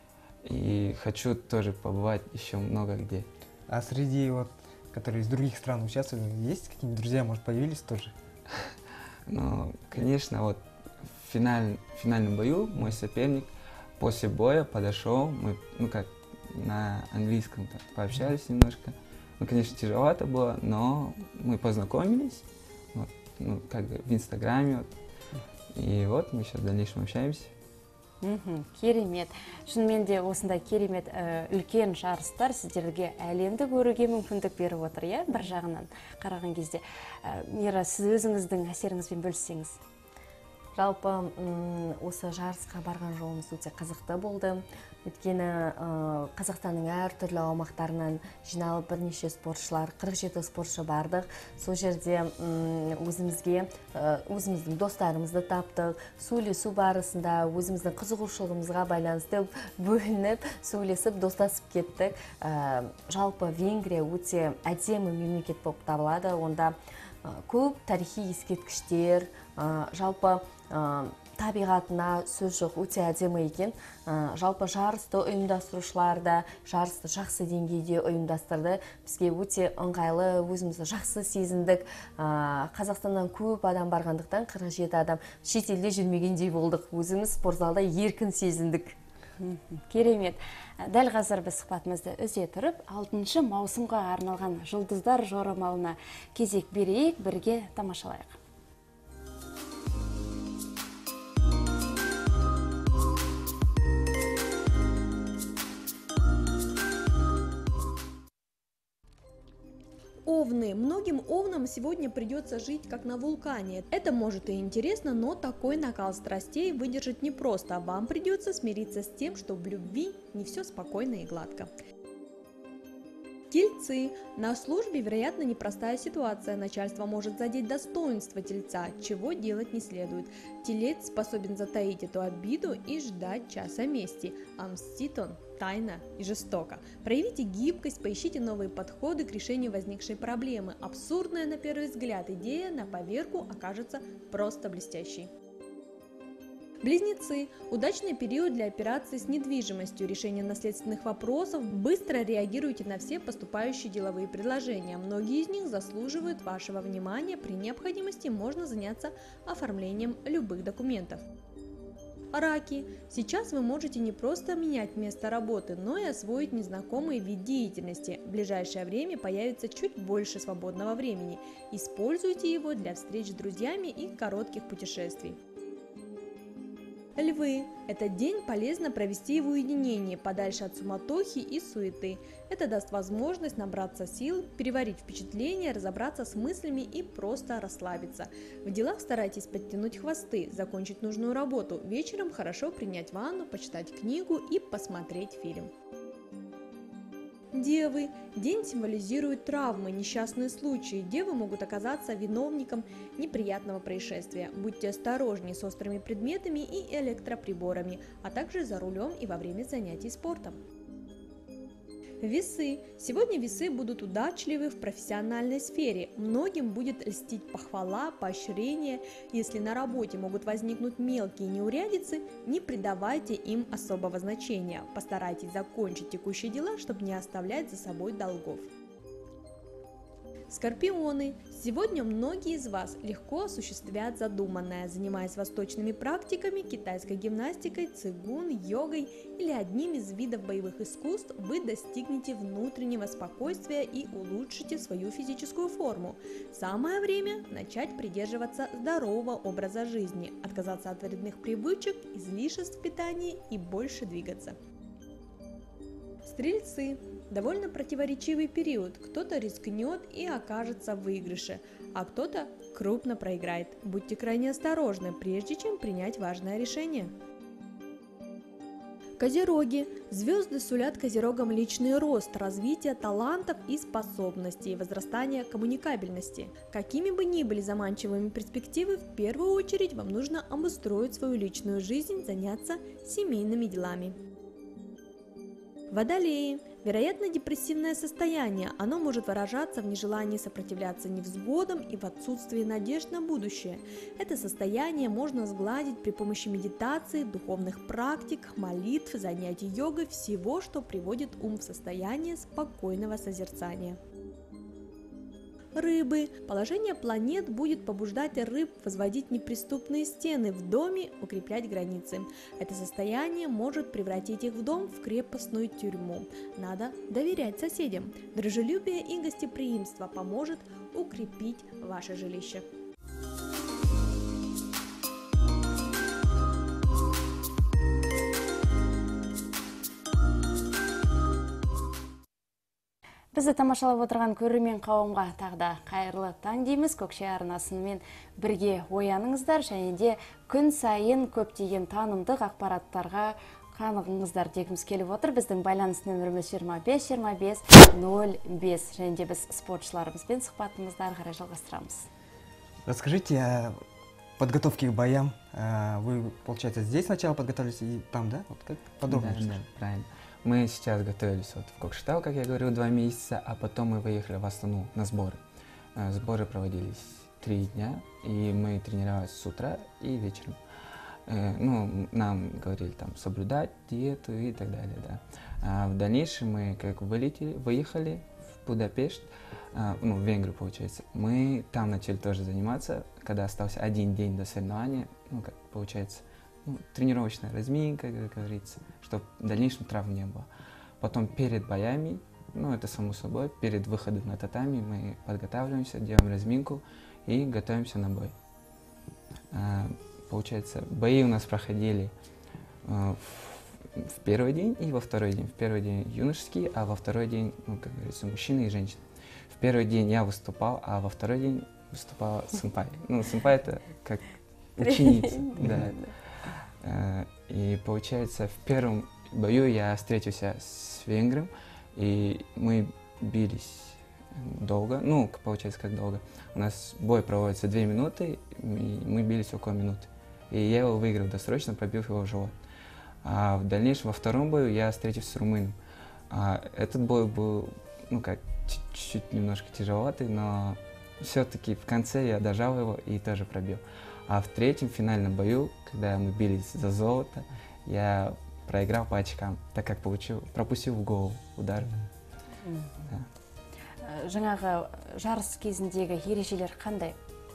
И хочу тоже побывать еще много где.
А среди, вот, которые из других стран участвовали, есть какие-нибудь друзья, может, появились тоже?
Ну, конечно, вот в, финаль, в финальном бою мой соперник после боя подошел, мы, ну, как на английском так, пообщались немножко. Ну, конечно, тяжеловато было, но мы познакомились, вот, ну, как бы в Инстаграме, вот, и вот мы сейчас в дальнейшем общаемся.
Керемет. Шынымен де осындай керемет үлкен жарыстар сіздерге әлемді көруге мүмкіндік беріп отыр, иә, бір жағынан қараған кезде. Мира, сіз өзіңіздің әсеріңізбен бөліссеңіз.
Жалпы осы жарысқа барған жолымыз өте қызықты болды. Өйткені Қазақстанның әртүрлі аумақтарынан жиналып бірнеше спортшылар, қырық жеті спортшы бардық. Сол жерде өзімізге, өзіміздің достарымызды таптық. Сөйлесу барысында өзіміздің қызығушылығымызға байланысты бөлініп, сөйлесіп, достасып кеттік. Жалпы Венгрия өте әдемі мемлекет болып табылады. Онда көп тарихи ескерткіштер, жалпы табиғатына сөз жоқ, өте әдемі екен. Жалпы жарысты ұйымдастырушылар да жарысты жақсы деңгейде ұйымдастырды. Бізге өте ыңғайлы, өзімізді жақсы сезіндік. Қазақстаннан көп адам барғандықтан қырық жеті адам шетелде жүрмегендей болдық. Өзіміз спортзалда еркін сезіндік.
Керемет. Дәл қазір біз сұхбатымызды үзе тұрып, алтыншы маусымға арналған жұлдыздар жорамалына кезек берейік, бірге тамашалайық.
Овны. Многим овнам сегодня придется жить как на вулкане. Это может и интересно, но такой накал страстей выдержать непросто. Вам придется смириться с тем, что в любви не все спокойно и гладко. Тельцы. На службе, вероятно, непростая ситуация. Начальство может задеть достоинство тельца, чего делать не следует. Телец способен затаить эту обиду и ждать часа мести, а мстит он тайно и жестоко. Проявите гибкость, поищите новые подходы к решению возникшей проблемы. Абсурдная на первый взгляд идея на поверку окажется просто блестящей. Близнецы. Удачный период для операций с недвижимостью, решения наследственных вопросов, быстро реагируйте на все поступающие деловые предложения. Многие из них заслуживают вашего внимания, при необходимости можно заняться оформлением любых документов. Раки. Сейчас вы можете не просто менять место работы, но и освоить незнакомый вид деятельности. В ближайшее время появится чуть больше свободного времени. Используйте его для встреч с друзьями и коротких путешествий. Львы. Этот день полезно провести в уединении, подальше от суматохи и суеты. Это даст возможность набраться сил, переварить впечатления, разобраться с мыслями и просто расслабиться. В делах старайтесь подтянуть хвосты, закончить нужную работу. Вечером хорошо принять ванну, почитать книгу и посмотреть фильм. Девы. День символизирует травмы, несчастные случаи. Девы могут оказаться виновником неприятного происшествия. Будьте осторожнее с острыми предметами и электроприборами, а также за рулем и во время занятий спортом. Весы. Сегодня весы будут удачливы в профессиональной сфере. Многим будет льстить похвала, поощрение. Если на работе могут возникнуть мелкие неурядицы, не придавайте им особого значения. Постарайтесь закончить текущие дела, чтобы не оставлять за собой долгов. Скорпионы. Сегодня многие из вас легко осуществят задуманное, занимаясь восточными практиками, китайской гимнастикой, цигун, йогой или одним из видов боевых искусств, вы достигнете внутреннего спокойствия и улучшите свою физическую форму. Самое время начать придерживаться здорового образа жизни, отказаться от вредных привычек, излишеств в питании и больше двигаться. Стрельцы. Довольно противоречивый период. Кто-то рискнет и окажется в выигрыше, а кто-то крупно проиграет. Будьте крайне осторожны, прежде чем принять важное решение. Козероги. Звезды сулят козерогам личный рост, развитие талантов и способностей, возрастание коммуникабельности. Какими бы ни были заманчивыми перспективы, в первую очередь вам нужно обустроить свою личную жизнь, заняться семейными делами. Водолеи. Вероятно, депрессивное состояние. Оно может выражаться в нежелании сопротивляться невзгодам и в отсутствии надежд на будущее. Это состояние можно сгладить при помощи медитации, духовных практик, молитв, занятий йогой, всего, что приводит ум в состояние спокойного созерцания. Рыбы. Положение планет будет побуждать рыб возводить неприступные стены в доме, укреплять границы. Это состояние может превратить их в дом в крепостную тюрьму. Надо доверять соседям. Дружелюбие и гостеприимство поможет укрепить ваше жилище.
Бізді тамашалап отырған көрермен қауымға тағы да қайырлы таң дейміз. Көкше арнасымен бірге ояныңыздар және де күн сайын көптеген танымдық ақпараттарға қанығыңыздар дегіміз келіп отыр. Біздің байланыс нөміріміз жиырма бес жиырма бес нөл бес және де біз спортшыларымызбен сұхбатымызды ары қарай жалғастырамыз.
Расскажите о подготовке к боям. Вы, получается, здесь сначала подготовились и там, да? Вот как подробнее?
Да, да, правильно. Мы сейчас готовились вот в Кокшетау, как я говорил, два месяца, а потом мы выехали в Астану на сборы. Сборы проводились три дня, и мы тренировались с утра и вечером. Ну, нам говорили там соблюдать диету и так далее, да. А в дальнейшем мы как вылетели, выехали в Будапешт, ну, в Венгрию, получается. Мы там начали тоже заниматься, когда остался один день до соревнования, ну, как получается, ну, тренировочная разминка, как говорится, чтобы в дальнейшем травм не было. Потом перед боями, ну это само собой, перед выходом на татами мы подготавливаемся, делаем разминку и готовимся на бой. А, получается, бои у нас проходили а, в, в первый день и во второй день. В первый день юношеские, а во второй день, ну, как говорится, мужчины и женщины. В первый день я выступал, а во второй день выступала сэмпай. Ну, сэмпай это как ученица, да. И получается, в первом бою я встретился с венгром, и мы бились долго, ну, получается, как долго. У нас бой проводится две минуты, и мы бились около минуты. И я его выиграл досрочно, пробив его в живот. А в дальнейшем, во втором бою я встретился с румыном. А этот бой был, ну, как, чуть-чуть немножко тяжеловатый, но все-таки в конце я дожал его и тоже пробил. А в третьем финальном бою, когда мы бились за золото, я проиграл по очкам, так как получил, пропустил в голову удар.
Жаңағы жарыс кезіндегі ережелер қандай?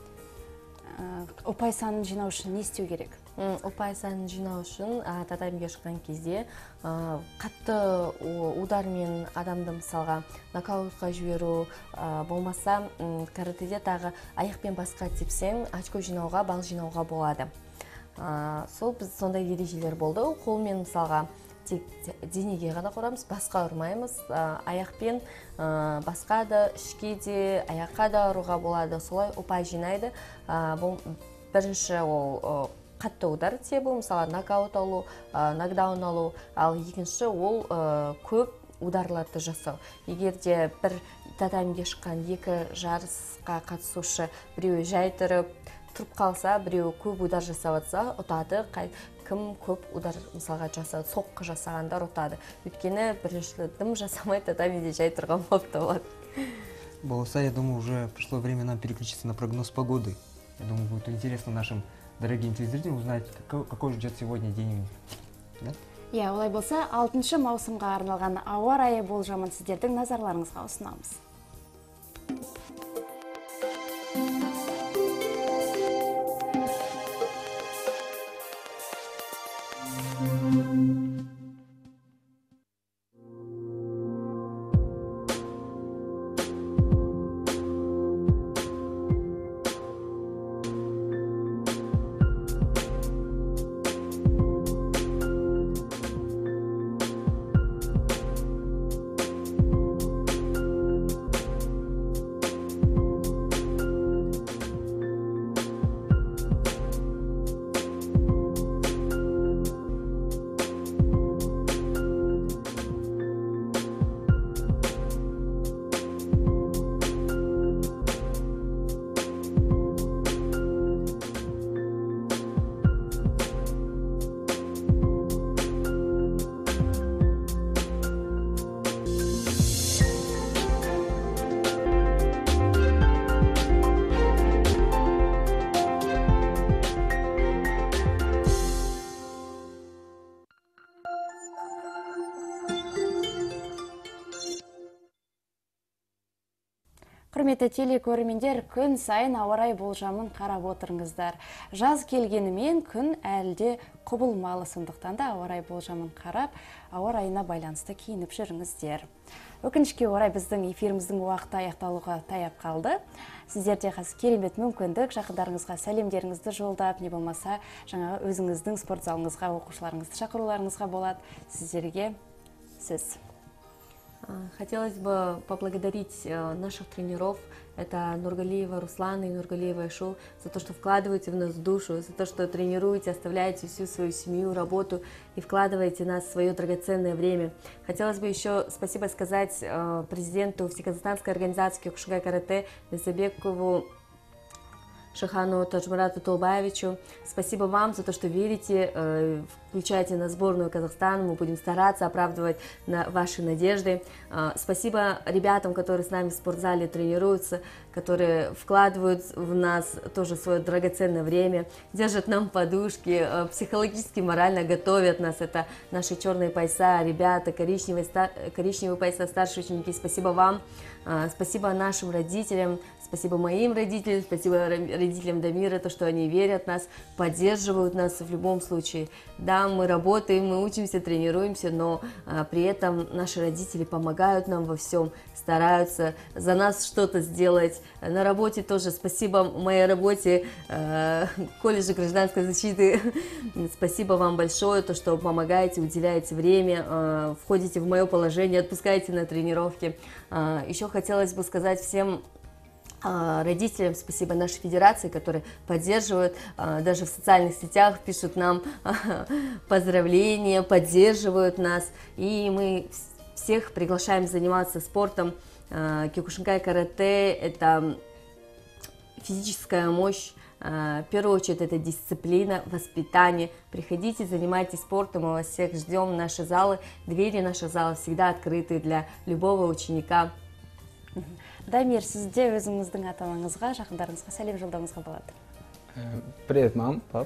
Ұпай санын жинау үшін не істеу керек?
Ұпай санын жинау үшін татамиге шыққан кезде қатты удармен адамды мысалға нокаутқа жіберу болмаса, каратэде тағы аяқпен басқа тепсең очко жинауға, балл жинауға болады. Сол біз сондай ережелер болды. Қолмен мысалға тек денеге ғана құрамыз, басқа ұрмаймыз. Аяқпен басқа да, ішке де, аяққа да ұруға болады. Солай ұпай жинайды. Бұл бірінші ол қатты удар тебу, мысалы нокаут алу, нокдаун алу, ал екінші ол көп ударларды жасау. Егер де бір татамиге шыққан екі жарысқа қатысушы біреуі жай тұрып, тұрып қалса, біреуі көп удар жасап атса, ұтады. Кім көп удар мысалға жасады, соққы жасағандар ұтады. Өйткені біріншілі дым жасамай татамиде жай тұрған болып табылады.
Баласа, я думаю, уже пришло время нам переключиться на прогноз погоды. Я думаю, будет интересно нашим дорогим телезрителям узнать, какой, какой ждет сегодня день. Да?
Я, олай болса, алтыншы маусымға арналған ауа райы болжамын сіздердің назарларыңызға ұсынамыз. Құрметті телекөрермендер, күн сайын ауа райы болжамын қарап отырыңыздар. Жаз келгенімен күн әлде құбылмалы, сондықтан да ауа райы болжамын қарап, ауа райына байланысты киініп жүріңіздер. Өкінішке орай біздің эфиріміздің уақыты аяқталуға таяп қалды. Сіздерде қазір керемет мүмкіндік, жақындарыңызға сәлемдеріңізді жолдап, не болмаса жаңағы өзіңіздің спорт залыңызға, оқушыларыңызды шақыруларыңызға болады. Сіздерге сөз.
Хотелось бы поблагодарить наших тренеров, это Нургалиева Руслана и Нургалиева Айшу, за то, что вкладываете в нас душу, за то, что тренируете, оставляете всю свою семью, работу и вкладываете в нас в свое драгоценное время. Хотелось бы еще спасибо сказать президенту Всеказахстанской организации Кёкушинкай карате Несебекову Шахану Таджмурату Толбаевичу. Спасибо вам за то, что верите, включайте на сборную Казахстана, мы будем стараться оправдывать на ваши надежды. Спасибо ребятам, которые с нами в спортзале тренируются, которые вкладывают в нас тоже свое драгоценное время, держат нам подушки, психологически, морально готовят нас. Это наши черные пояса, ребята, коричневые, коричневые пояса, старшие ученики. Спасибо вам. Спасибо нашим родителям, спасибо моим родителям, спасибо родителям Дамира, то, что они верят в нас, поддерживают нас в любом случае. Да, мы работаем, мы учимся, тренируемся, но а, при этом наши родители помогают нам во всем, стараются за нас что-то сделать. На работе тоже спасибо моей работе, э, колледжа гражданской защиты. Спасибо вам большое, то, что помогаете, уделяете время, э, входите в мое положение, отпускаете на тренировки. Э, еще хотелось бы сказать всем родителям спасибо нашей федерации, которые поддерживают, даже в социальных сетях пишут нам поздравления, поддерживают нас. И мы всех приглашаем заниматься спортом. Кёкушинкай карате – это физическая мощь, в первую очередь это дисциплина, воспитание. Приходите, занимайтесь спортом, мы вас всех ждем. Наши залы, двери наших залов всегда открыты для любого ученика.
Дамир, сізде өзіңіздің ата-анаңызға, жақындарыңызға сәлем жолдауыңызға болады.
Привет, мам, пап.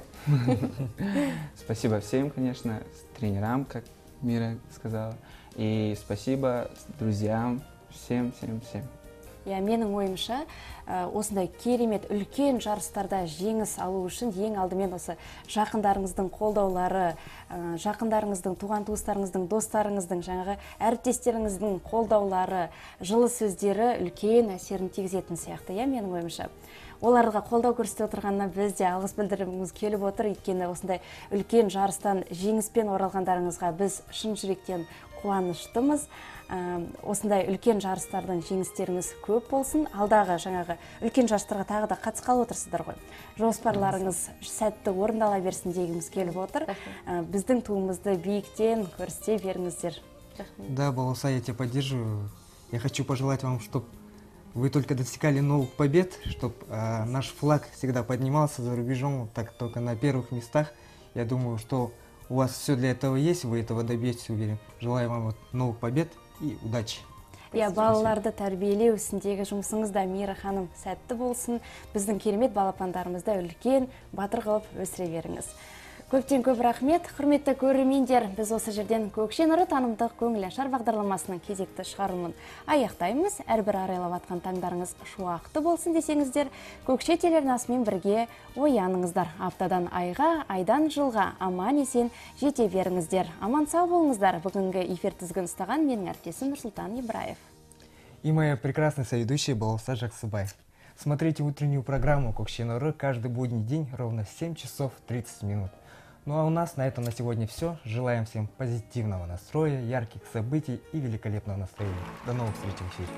Спасибо всем, конечно, тренерам, как Мира сказала. И спасибо друзьям, всем, всем, всем.
Я, менің ойымша, осындай керемет үлкен жарыстарда жеңіс алу үшін ең алдымен осы жақындарыңыздың қолдаулары, жақындарыңыздың, туған туыстарыңыздың, достарыңыздың, жаңағы әріптестеріңіздің қолдаулары, жылы сөздері үлкен әсерін тигізетін сияқты, я, менің ойымша. оларға қолдау көрсетіп отырғанына біз де алғыс білдіргіміз келіп отыр. Өйткені осындай үлкен жарыстан жеңіспен оралғандарыңызға біз шын жүректен қуаныштымыз. Осындай үлкен жарыстардың жеңістеріңіз көп болсын. Алдағы жаңағы үлкен жарыстарға тағы да қатысқалы отырсыздар ғой. Жоспарларыңыз сәтті орындала берсін дегіміз келіп отыр. Біздің туымызды биіктен көрсете беріңіздер.
Да, Балауса, я тебя поддерживаю. Я хочу пожелать вам, чтобы вы только достигали новых побед, чтобы э, наш флаг всегда поднимался за рубежом, так только на первых местах. Я думаю, что у вас все для этого есть, вы этого добьетесь, уверен. Желаю вам вот новых побед и удачи.
Я балаларды тәрбиелеу ісіндегі жұмысыңыз да, Мира ханым, сәтті болсын. Біздің керемет балапандарымызды үлкен батыр қылып өсіре беріңіз. Көптен көп рахмет, құрметті көрермендер. Біз осы жерден Көкше нұры танымдық көңіл ашар бағдарламасының кезекті шығарылымын аяқтаймыз. Әрбір арайлап атқан таңдарыңыз шуақты болсын десеңіздер, Көкше телеарнасымен бірге ояныңыздар. Аптадан айға, айдан жылға аман есен жете беріңіздер. Аман сау болыңыздар. Бүгінгі эфир тізгін ұстаған менің әріптесім Нұрсұлтан Ибраев.
И моя прекрасная соведущая Балауса Жаксыбай. Смотрите утреннюю программу «Көкше нұры» каждый будний день ровно в семь часов тридцать минут. Ну а у нас на этом на сегодня все. Желаем всем позитивного настроя, ярких событий и великолепного настроения. До новых встреч в эфире.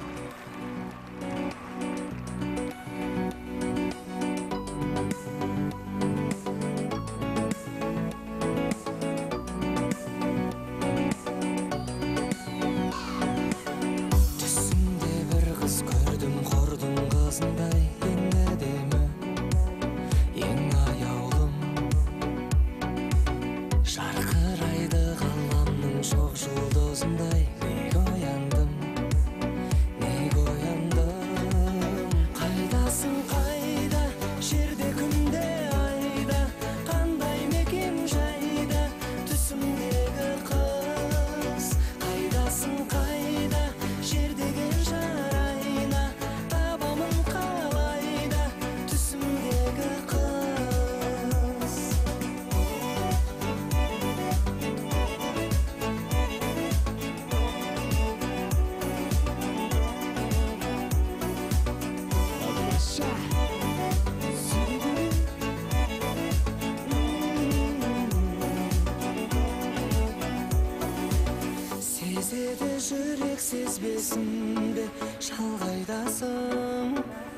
Жүрек сезбесін бе шалғайдасың,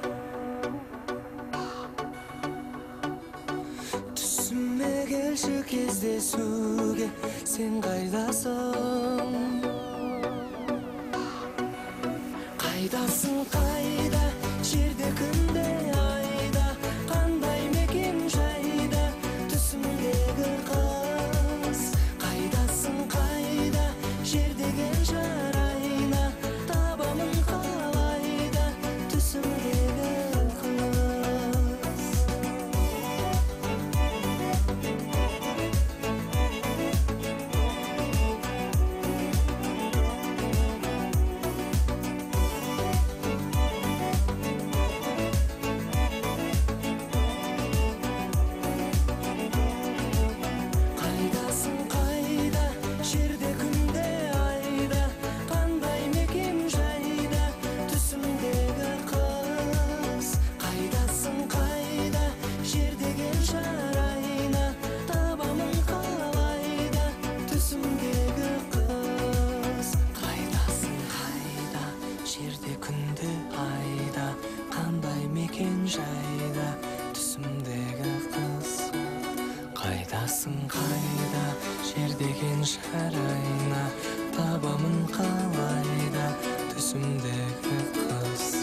түсіме келші кездесуге сен қайдасың, қайдасың қайда жерде күнде айда қандай мекен жайда түсімдегі қыз, қайдасың қайда жер деген жарайна табамын қалайда түсімдегі қыз. Қайдасың қайда жерде күнде айда қандай мекен жайда түсімдегі қыз, қайдасың қайда жер деген жарайна табамын қалайда түсімдегі қыз, қайдасың қайда жерде күнде айда қандай мекен жайда түсімдегі қыз, қайдасың қайда жер деген жарайна табамын қалайда түсімдегі қыз.